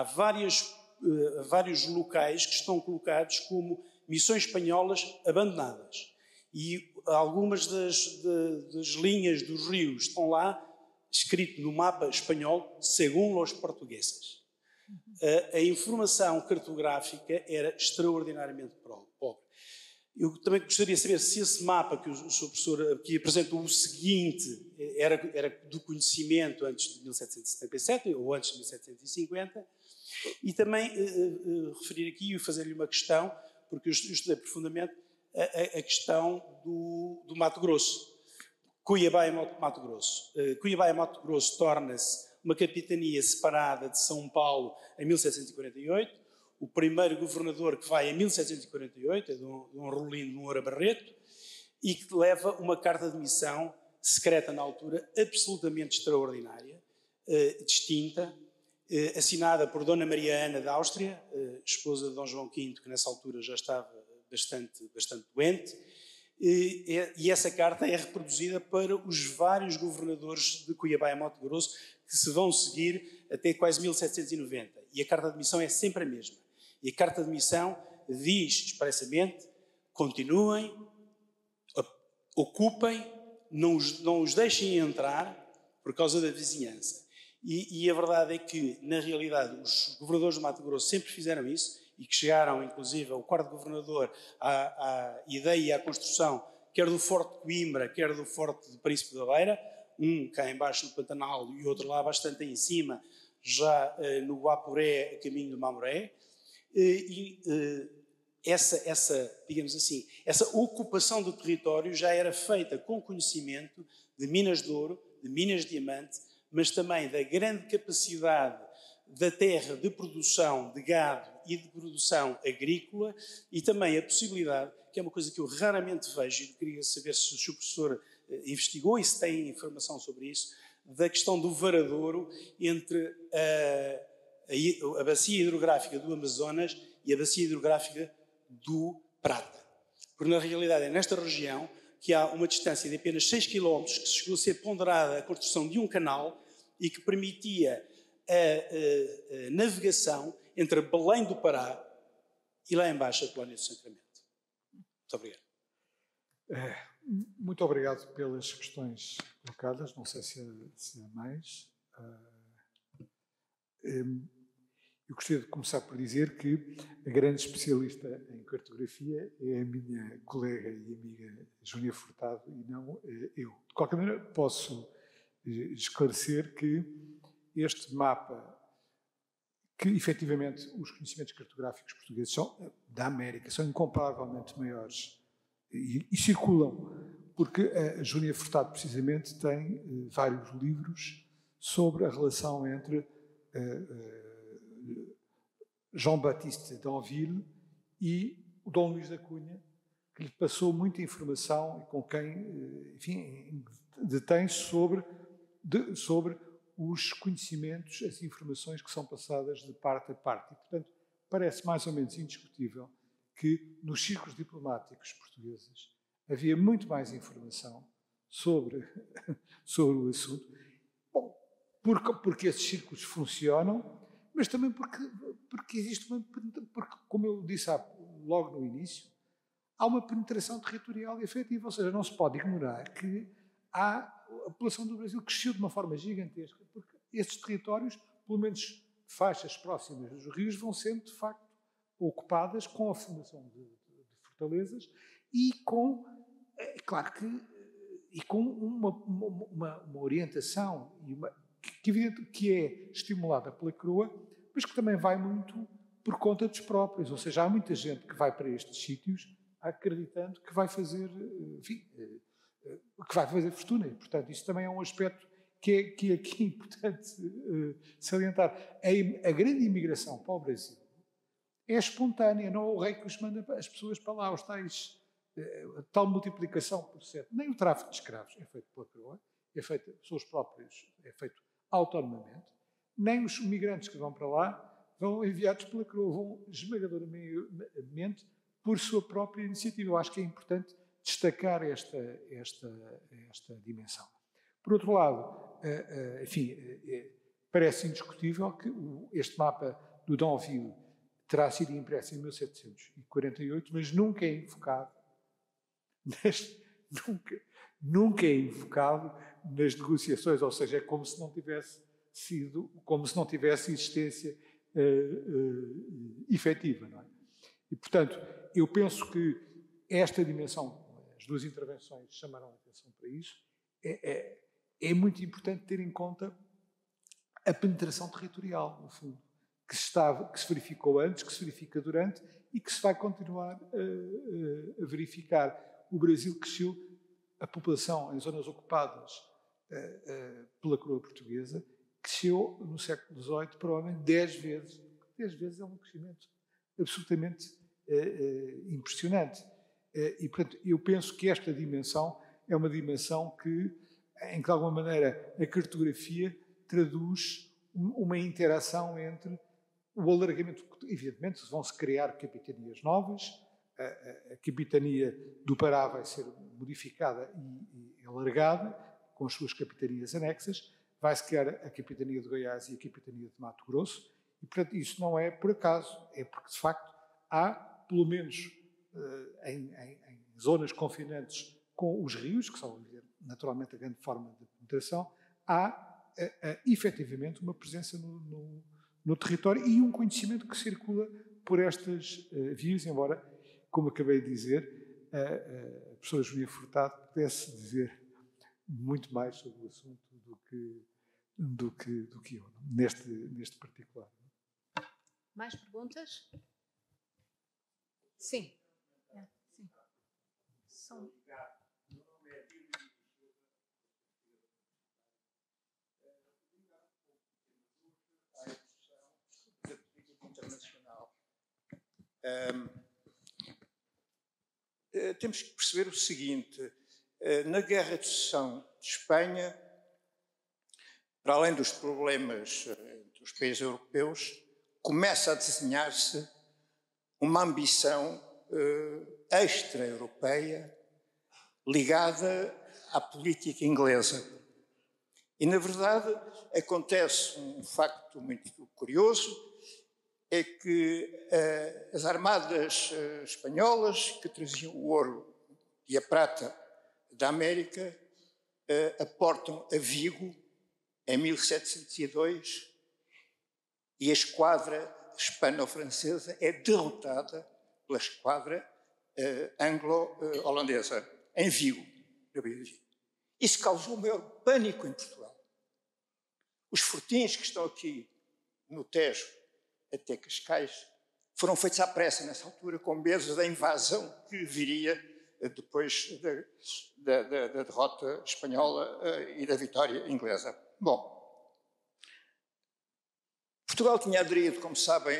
S5: vários locais que estão colocados como missões espanholas abandonadas. E algumas das linhas dos rios estão lá, escrito no mapa espanhol, segundo os portugueses. A informação cartográfica era extraordinariamente pobre. Eu também gostaria de saber se esse mapa que o Sr. Professor aqui apresentou, o seguinte, era do conhecimento antes de 1777 ou antes de 1750, e também referir aqui e fazer-lhe uma questão, porque eu estudei profundamente a questão do Mato Grosso. Cuiabá e Mato Grosso. Cuiabá e Mato Grosso torna-se uma capitania separada de São Paulo em 1748. O primeiro governador que vai em 1748 é Dom Rolino de Moura Barreto, e que leva uma carta de missão secreta na altura, absolutamente extraordinária, distinta, assinada por Dona Maria Ana da Áustria, esposa de Dom João V, que nessa altura já estava bastante doente, e essa carta é reproduzida para os vários governadores de Cuiabá e Mato Grosso que se vão seguir até quase 1790. E a carta de missão é sempre a mesma. E a carta de missão diz expressamente: continuem, ocupem, não os deixem entrar por causa da vizinhança. E a verdade é que, na realidade, os governadores do Mato Grosso sempre fizeram isso, e que chegaram, inclusive, ao quarto governador, à ideia e à construção, quer do Forte de Coimbra, quer do Forte de Príncipe da Beira, um cá embaixo no Pantanal e outro lá bastante em cima, já no Guapuré, a caminho do Mamoré. Digamos assim, essa ocupação do território já era feita com conhecimento de minas de ouro, de minas de diamante, mas também da grande capacidade da terra de produção de gado e de produção agrícola, e também a possibilidade, que é uma coisa que eu raramente vejo, e queria saber se o Sr. Professor investigou e se tem informação sobre isso, da questão do varadouro entre a bacia hidrográfica do Amazonas e a bacia hidrográfica do Prata. Porque, na realidade, é nesta região que há uma distância de apenas 6 km que chegou a ser ponderada a construção de um canal e que permitia a navegação entre Belém do Pará e lá embaixo a Colónia do Sacramento. Muito obrigado.
S4: Muito obrigado pelas questões colocadas. Não sei se há mais. Eu gostaria de começar por dizer que a grande especialista em cartografia é a minha colega e amiga Júnia Furtado e não eu. De qualquer maneira, posso esclarecer que este mapa, que efetivamente os conhecimentos cartográficos portugueses da América são incomparavelmente maiores e circulam, porque a Júnia Furtado precisamente tem vários livros sobre a relação entre Jean-Baptiste d'Anville e o Dom Luís da Cunha, que lhe passou muita informação e com quem, enfim, detém sobre os conhecimentos, as informações que são passadas de parte a parte. E, portanto, parece mais ou menos indiscutível que nos círculos diplomáticos portugueses havia muito mais informação sobre o assunto. Bom, porque esses círculos funcionam, mas também porque existe porque, como eu disse logo no início, há uma penetração territorial efetiva, ou seja, não se pode ignorar que a população do Brasil cresceu de uma forma gigantesca, porque estes territórios, pelo menos faixas próximas dos rios, vão sendo, de facto, ocupadas com a fundação de fortalezas e com, claro e com uma orientação que é estimulada pela coroa, mas que também vai muito por conta dos próprios. Ou seja, há muita gente que vai para estes sítios acreditando que vai fazer, enfim, que vai fazer fortuna. E, portanto, isso também é um aspecto que é aqui importante salientar. A grande imigração para o Brasil é espontânea, não é o rei que os manda as pessoas para lá, os tais, a tal multiplicação por 7. Nem o tráfico de escravos é feito pela coroa, é feito pelos próprios, é feito autonomamente, nem os migrantes que vão para lá vão enviados pela coroa, vão esmagadoramente por sua própria iniciativa. Eu acho que é importante destacar esta dimensão. Por outro lado, enfim, parece indiscutível que este mapa do d'Anville terá sido impresso em 1748, mas nunca é invocado nunca é invocado nas negociações, ou seja, é como se não tivesse existência efetiva, não é? E, portanto, eu penso que esta dimensão, as duas intervenções chamaram a atenção para isso, é muito importante ter em conta a penetração territorial, no fundo, que se verificou antes, que se verifica durante e que se vai continuar a verificar. O Brasil cresceu, a população em zonas ocupadas pela coroa portuguesa, cresceu no século XVIII provavelmente 10 vezes. 10 vezes é um crescimento absolutamente impressionante. E, portanto, eu penso que esta dimensão é uma dimensão em que, de alguma maneira, a cartografia traduz uma interação entre o alargamento. Evidentemente, vão-se criar capitanias novas, a capitania do Pará vai ser modificada e alargada, com as suas capitanias anexas, vai-se criar a capitania de Goiás e a capitania de Mato Grosso, e, portanto, isso não é por acaso, é porque, de facto, há, pelo menos em zonas confinantes com os rios, que são, naturalmente, a grande forma de penetração, há, efetivamente, uma presença no território e um conhecimento que circula por estas vias, embora, como acabei de dizer, a professora Júnia Furtado pudesse dizer muito mais sobre o assunto do que eu, neste particular.
S1: Mais perguntas? Sim. Sim. São...
S6: Internacional. Temos que perceber o seguinte: na Guerra de Sucessão de Espanha, para além dos problemas entre os países europeus, começa a desenhar-se uma ambição extra-europeia ligada à política inglesa. E, na verdade, acontece um facto muito curioso, é que as armadas espanholas, que traziam o ouro e a prata da América, aportam a Vigo, em 1702, e a esquadra hispano-francesa é derrotada pela esquadra anglo-holandesa, em Vigo, na Baía de Vigo. Isso causou o maior pânico em Portugal. Os fortins que estão aqui no Tejo até Cascais foram feitos à pressa nessa altura, com medo da invasão que viria depois da derrota espanhola e da vitória inglesa. Bom, Portugal tinha aderido, como sabem,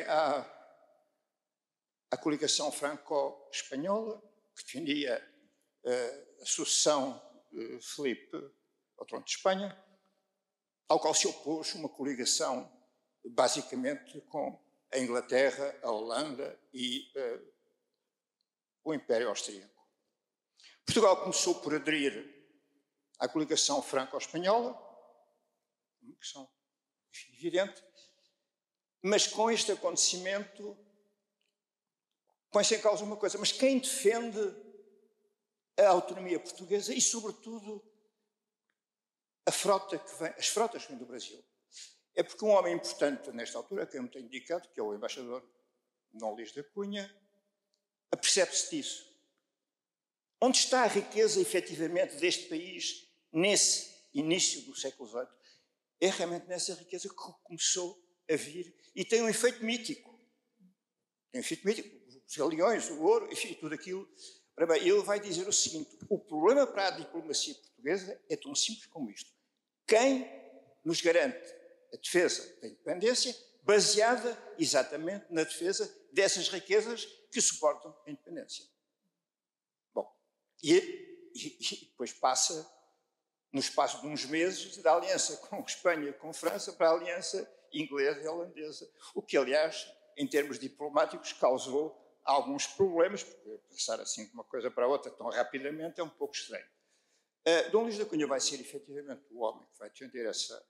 S6: à coligação franco-espanhola, que defendia a sucessão de Filipe ao trono de Espanha, ao qual se opôs uma coligação basicamente com a Inglaterra, a Holanda e o Império Austríaco. Portugal começou por aderir à coligação franco-espanhola, uma questão evidente, mas com este acontecimento põe-se em causa uma coisa, mas quem defende a autonomia portuguesa e, sobretudo, as frotas que vêm do Brasil? É porque um homem importante nesta altura, que eu me tenho indicado, que é o embaixador Dom Luís da Cunha, apercebe-se disso. Onde está a riqueza, efetivamente, deste país nesse início do século XVIII? É realmente nessa riqueza que começou a vir e tem um efeito mítico. Tem um efeito mítico. Os galeões, o ouro, enfim, tudo aquilo. Ora bem, ele vai dizer o seguinte: o problema para a diplomacia portuguesa é tão simples como isto. Quem nos garante a defesa da independência, baseada exatamente na defesa dessas riquezas que suportam a independência? Bom, e depois passa, no espaço de uns meses, da aliança com Espanha e com França para a aliança inglesa e holandesa, o que, aliás, em termos diplomáticos, causou alguns problemas, porque passar assim de uma coisa para a outra tão rapidamente é um pouco estranho. Dom Luís da Cunha vai ser, efetivamente, o homem que vai defender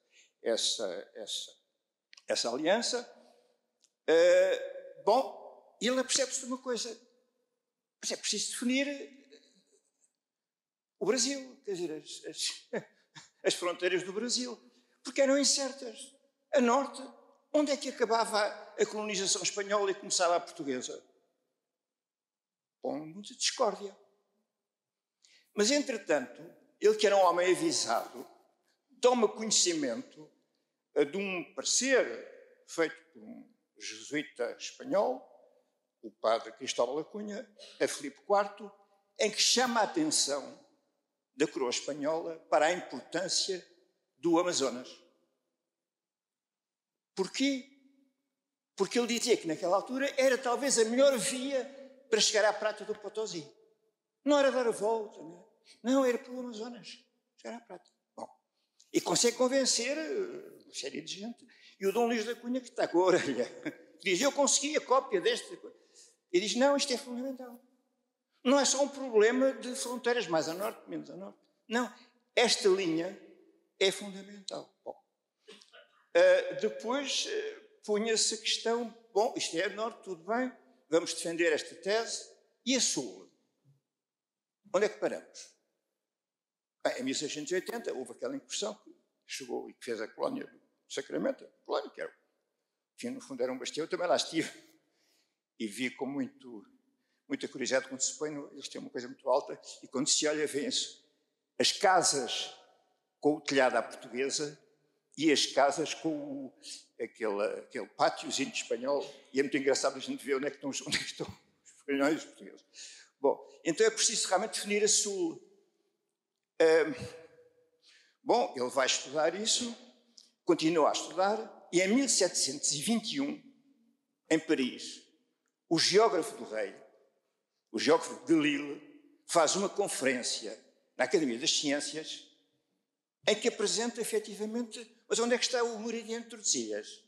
S6: essa aliança. Bom, ele apercebe-se de uma coisa, mas é preciso definir o Brasil, quer dizer, as fronteiras do Brasil, porque eram incertas. A norte, onde é que acabava a colonização espanhola e começava a portuguesa? Ponto de discórdia. Mas, entretanto, ele, que era um homem avisado, toma conhecimento de um parecer feito por um jesuíta espanhol, o padre Cristóvão da Cunha, a Filipe IV, em que chama a atenção da coroa espanhola para a importância do Amazonas. Porquê? Porque ele dizia que naquela altura era talvez a melhor via para chegar à prata do Potosí. Não era dar a volta, não, era pelo Amazonas, chegar à prata. Bom, e consegue convencer uma série de gente. E o Dom Luís da Cunha, que está com a orelha, diz: eu consegui a cópia deste. E diz: não, isto é fundamental. Não é só um problema de fronteiras mais a norte, menos a norte. Não, esta linha é fundamental. Bom, depois punha-se a questão: bom, isto é a norte, tudo bem, vamos defender esta tese. E a sul? Onde é que paramos? Bem, em 1680 houve aquela incursão que chegou e que fez a colónia do Sacramento, a colónia que era, enfim, no fundo era um bastião. Eu também lá estive e vi com muita curiosidade quando se põe, eles têm uma coisa muito alta, e quando se olha, vê-se as casas com o telhado à portuguesa e as casas com aquele pátiozinho espanhol, e é muito engraçado a gente ver onde é que estão os espanhóis e os portugueses. Bom, então é preciso realmente definir a sul. Bom, ele vai estudar isso, continua a estudar, e em 1721, em Paris, o geógrafo do rei, o geógrafo de Lille, faz uma conferência na Academia das Ciências em que apresenta efetivamente, mas onde é que está o meridiano de Tordesilhas?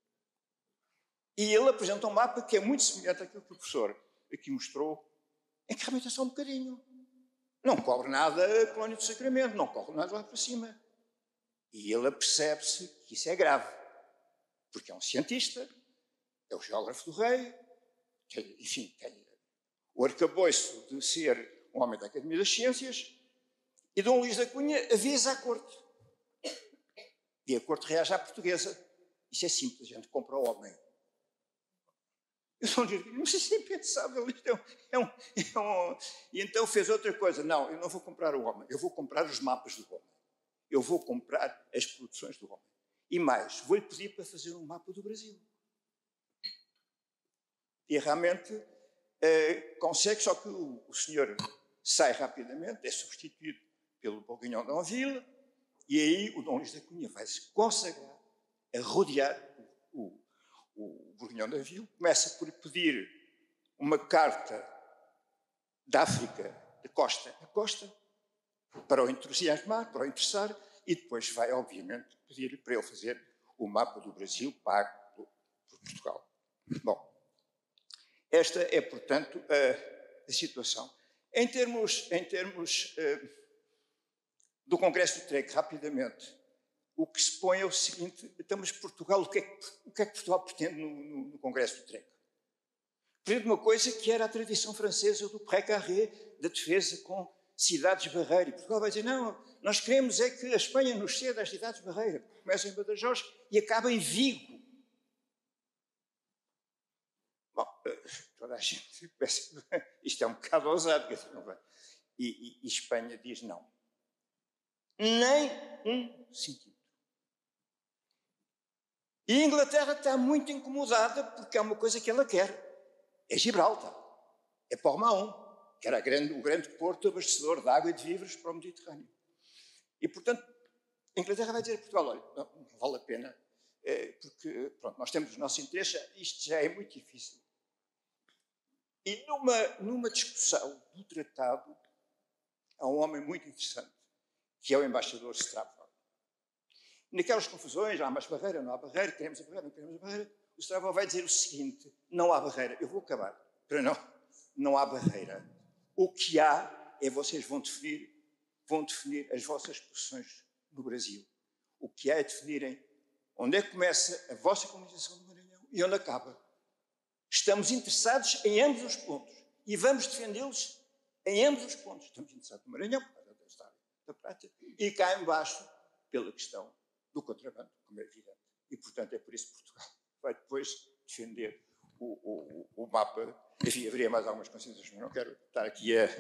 S6: E ele apresenta um mapa que é muito semelhante àquilo que o professor aqui mostrou, em que realmente é só um bocadinho. Não cobre nada a colónia do Sacramento, não cobre nada lá para cima. E ele apercebe-se que isso é grave, porque é um cientista, é o geógrafo do rei, enfim, tem o arcabouço de ser um homem da Academia das Ciências, e Dom Luís da Cunha avisa à corte. E a corte reage à portuguesa Isso é simples, a gente compra o homem. Eu só digo, mas isso é impensável, isto E então fez outra coisa. Não, eu não vou comprar o homem, eu vou comprar os mapas do homem. Eu vou comprar as produções do homem. E mais, vou-lhe pedir para fazer um mapa do Brasil. E realmente consegue, só que o senhor sai rapidamente, é substituído pelo Bourguignon d'Anville, e aí o Dom Luís da Cunha vai se consagrar a rodear o Bourguignon d'Anville, começa por pedir uma carta da África, de costa a costa, para o entusiasmar, para o interessar, e depois vai, obviamente, pedir para ele fazer o mapa do Brasil pago por Portugal. Bom, esta é, portanto, a situação. Em termos do Congresso do TREC, rapidamente, o que se põe é o seguinte: então, mas Portugal, o que é que Portugal pretende no Congresso do TREC? Pretende uma coisa que era a tradição francesa do pré-carré, da defesa com cidades-barreira. E Portugal vai dizer, não, nós queremos é que a Espanha nos ceda as cidades-barreira. Começa em Badajoz e acaba em Vigo. Bom, toda a gente pensa, isto é um bocado ousado, quer dizer, não vai. E Espanha diz não. Nem um centímetro. E a Inglaterra está muito incomodada porque é uma coisa que ela quer. É Gibraltar. É Portmão, que era o grande porto abastecedor de água e de víveres para o Mediterrâneo. E, portanto, a Inglaterra vai dizer a Portugal, olha, não vale a pena, porque, pronto, nós temos os nossos interesses, isto já é muito difícil. E numa discussão do tratado, há um homem muito interessante, que é o embaixador Strabo. Naquelas confusões, há mais barreira, não há barreira, queremos a barreira, não queremos a barreira, o Strabo vai dizer o seguinte: não há barreira, eu vou acabar, para não há barreira. O que há é vocês vão definir as vossas posições no Brasil. O que há é definirem onde é que começa a vossa colonização do Maranhão e onde acaba. Estamos interessados em ambos os pontos e vamos defendê-los em ambos os pontos. Estamos interessados no Maranhão, por causa da história da prata, e cá embaixo pela questão do contrabando, como é evidente. E, portanto, é por isso que Portugal vai depois defender o mapa. Enfim, haveria mais algumas considerações, mas não quero estar aqui a...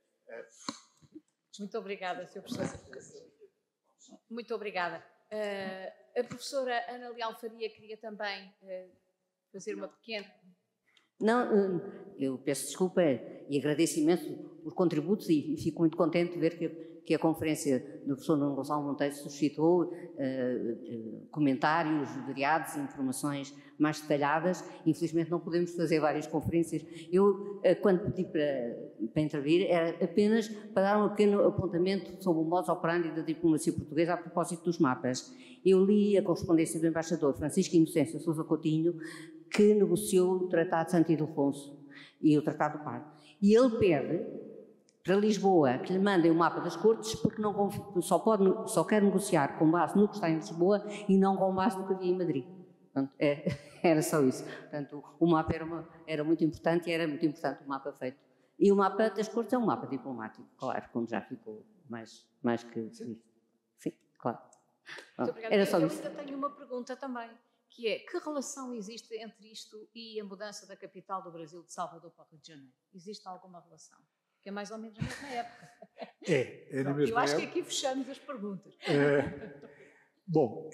S1: Muito obrigada, Sr. Professor. Muito obrigada. A professora Ana Leal Faria queria também fazer uma pequena...
S3: Não, eu peço desculpa e agradeço imenso os contributos e fico muito contente de ver que a conferência do professor Nuno Gonçalo Monteiro suscitou comentários variados, informações mais detalhadas. Infelizmente não podemos fazer várias conferências. Eu, quando pedi para intervir, era apenas para dar um pequeno apontamento sobre o modus operandi da diplomacia portuguesa a propósito dos mapas. Eu li a correspondência do embaixador Francisco Inocêncio Sousa Coutinho, que negociou o Tratado de Santo Ildefonso e o Tratado do Pardo. E ele pede para Lisboa que lhe mandem o mapa das cortes porque só quer negociar com base no que está em Lisboa e não com base no que havia em Madrid. Portanto, era só isso. Portanto, o mapa era muito importante e era muito importante o mapa feito. E o mapa das cortes é um mapa diplomático, claro, como já ficou mais que visto. Sim, claro.
S1: Muito obrigada.
S3: Era só
S1: eu
S3: isso.
S1: ainda tenho uma pergunta também, que é: que relação existe entre isto e a mudança da capital do Brasil de Salvador para o Rio de Janeiro? Existe alguma relação? Que é mais ou menos na mesma época.
S4: É na mesma época.
S1: Eu acho que aqui fechamos as perguntas.
S4: Bom,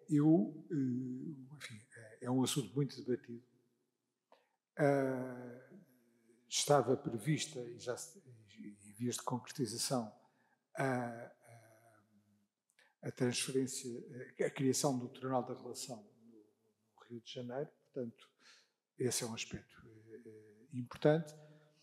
S4: enfim, é um assunto muito debatido. Estava prevista, em vias de concretização, a transferência, a criação do Tribunal da Relação no Rio de Janeiro. Portanto, esse é um aspecto importante.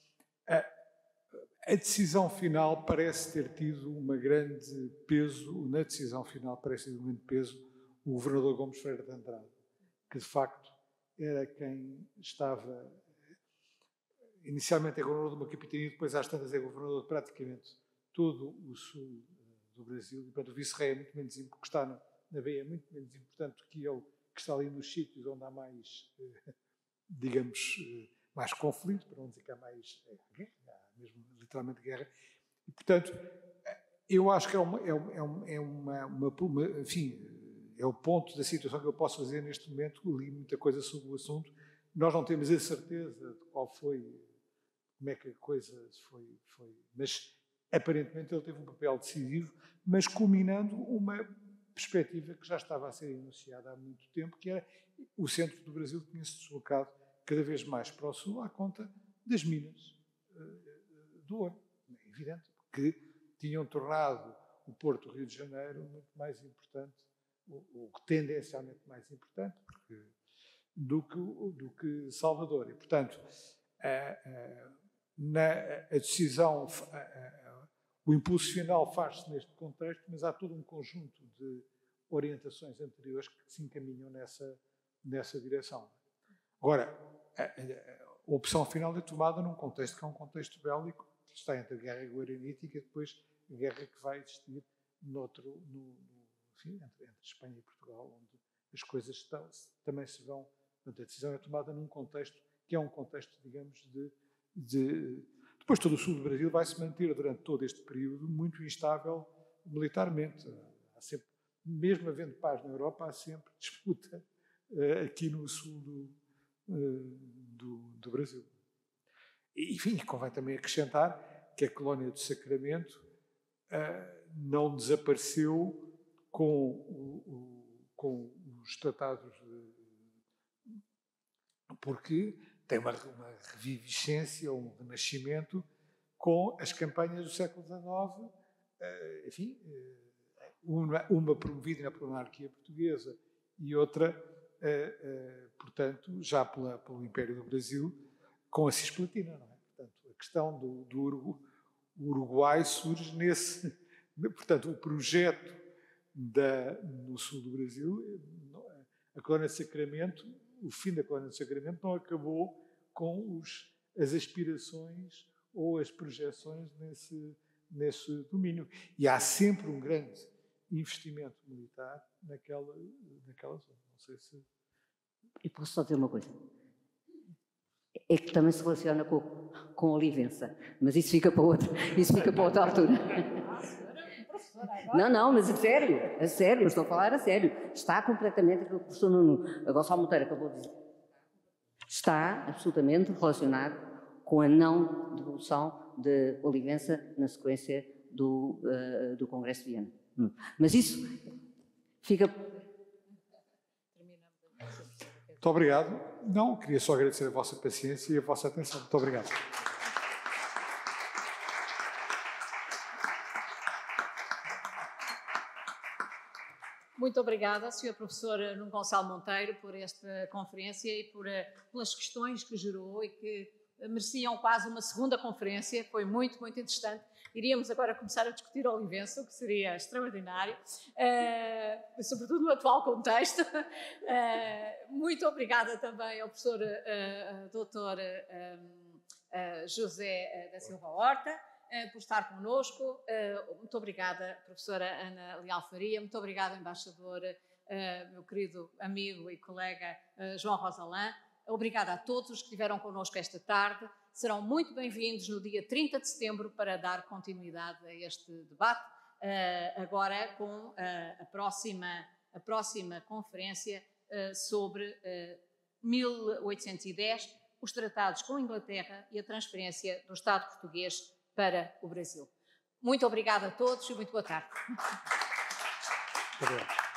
S4: A decisão final parece ter tido um grande peso, na decisão final parece ter tido um grande peso o governador Gomes Ferreira de Andrade, que de facto era quem estava, inicialmente é governador de uma capitania, depois às tantas é governador de praticamente todo o sul do Brasil, e portanto o vice-rei é muito menos, que está na BE, é muito menos importante do que ele, que está ali nos sítios onde há mais, digamos, mais conflito, para não dizer que há mais guerra, há mesmo literalmente guerra, e portanto eu acho que enfim, é o ponto da situação que eu posso fazer neste momento. Li muita coisa sobre o assunto. Nós não temos a certeza de qual foi, como é que a coisa foi. Mas, aparentemente, ele teve um papel decisivo, mas culminando uma perspectiva que já estava a ser enunciada há muito tempo, que era o centro do Brasil tinha-se deslocado cada vez mais para o sul à conta das minas do ouro. É evidente, que tinham tornado o Porto do Rio de Janeiro muito mais importante, ou tendencialmente mais importante, do que Salvador. E, portanto, a decisão, o impulso final faz-se neste contexto, mas há todo um conjunto de orientações anteriores que se encaminham nessa direção. Agora, a opção final é tomada num contexto que é um contexto bélico, que está entre a guerra guaranítica e depois a guerra que vai existir enfim, entre Espanha e Portugal, onde as coisas também se vão. Portanto, a decisão é tomada num contexto que é um contexto, digamos, Depois todo o sul do Brasil vai se manter durante todo este período muito instável militarmente. Há sempre, mesmo havendo paz na Europa, há sempre disputa aqui no sul do Brasil. E, enfim, convém também acrescentar que a colónia do Sacramento não desapareceu com os tratados porque tem uma reviviscência, um renascimento com as campanhas do século XIX, enfim, uma promovida na monarquia portuguesa e outra, portanto, já pelo Império do Brasil, com a Cisplatina, não é? Portanto, a questão do Uruguai surge nesse... Portanto, o projeto no sul do Brasil, a colónia de Sacramento, o fim da colónia de Sacramento não acabou com as aspirações ou as projeções nesse domínio. E há sempre um grande investimento militar naquela zona. Não sei se...
S3: E posso só dizer uma coisa? É que também se relaciona com a Olivença, mas isso fica para outra altura. Não, mas a sério, eu estou a falar a sério. Está completamente aquilo que o professor Nuno Gonçalo Monteiro acabou de dizer. Está absolutamente relacionado com a não devolução de Olivença na sequência do Congresso de Viena. Mas isso fica...
S4: Muito obrigado. Não, queria só agradecer a vossa paciência e a vossa atenção. Muito obrigado.
S1: Muito obrigada, Sr. Professor Nuno Gonçalo Monteiro, por esta conferência e pelas questões que gerou e que mereciam quase uma segunda conferência. Foi muito, muito interessante. Iríamos agora começar a discutir a Olivença, o que seria extraordinário, sobretudo no atual contexto. Muito obrigada também ao professor Dr. José da Silva Horta, por estar connosco. Muito obrigada, professora Ana Leal Faria. Muito obrigada, embaixador, meu querido amigo e colega João Rosalã. Obrigada a todos os que estiveram connosco esta tarde. Serão muito bem-vindos no dia 30 de setembro para dar continuidade a este debate, agora com a próxima conferência sobre 1810, os tratados com a Inglaterra e a transferência do Estado português para o Brasil. Muito obrigada a todos e muito boa tarde.
S4: Obrigado.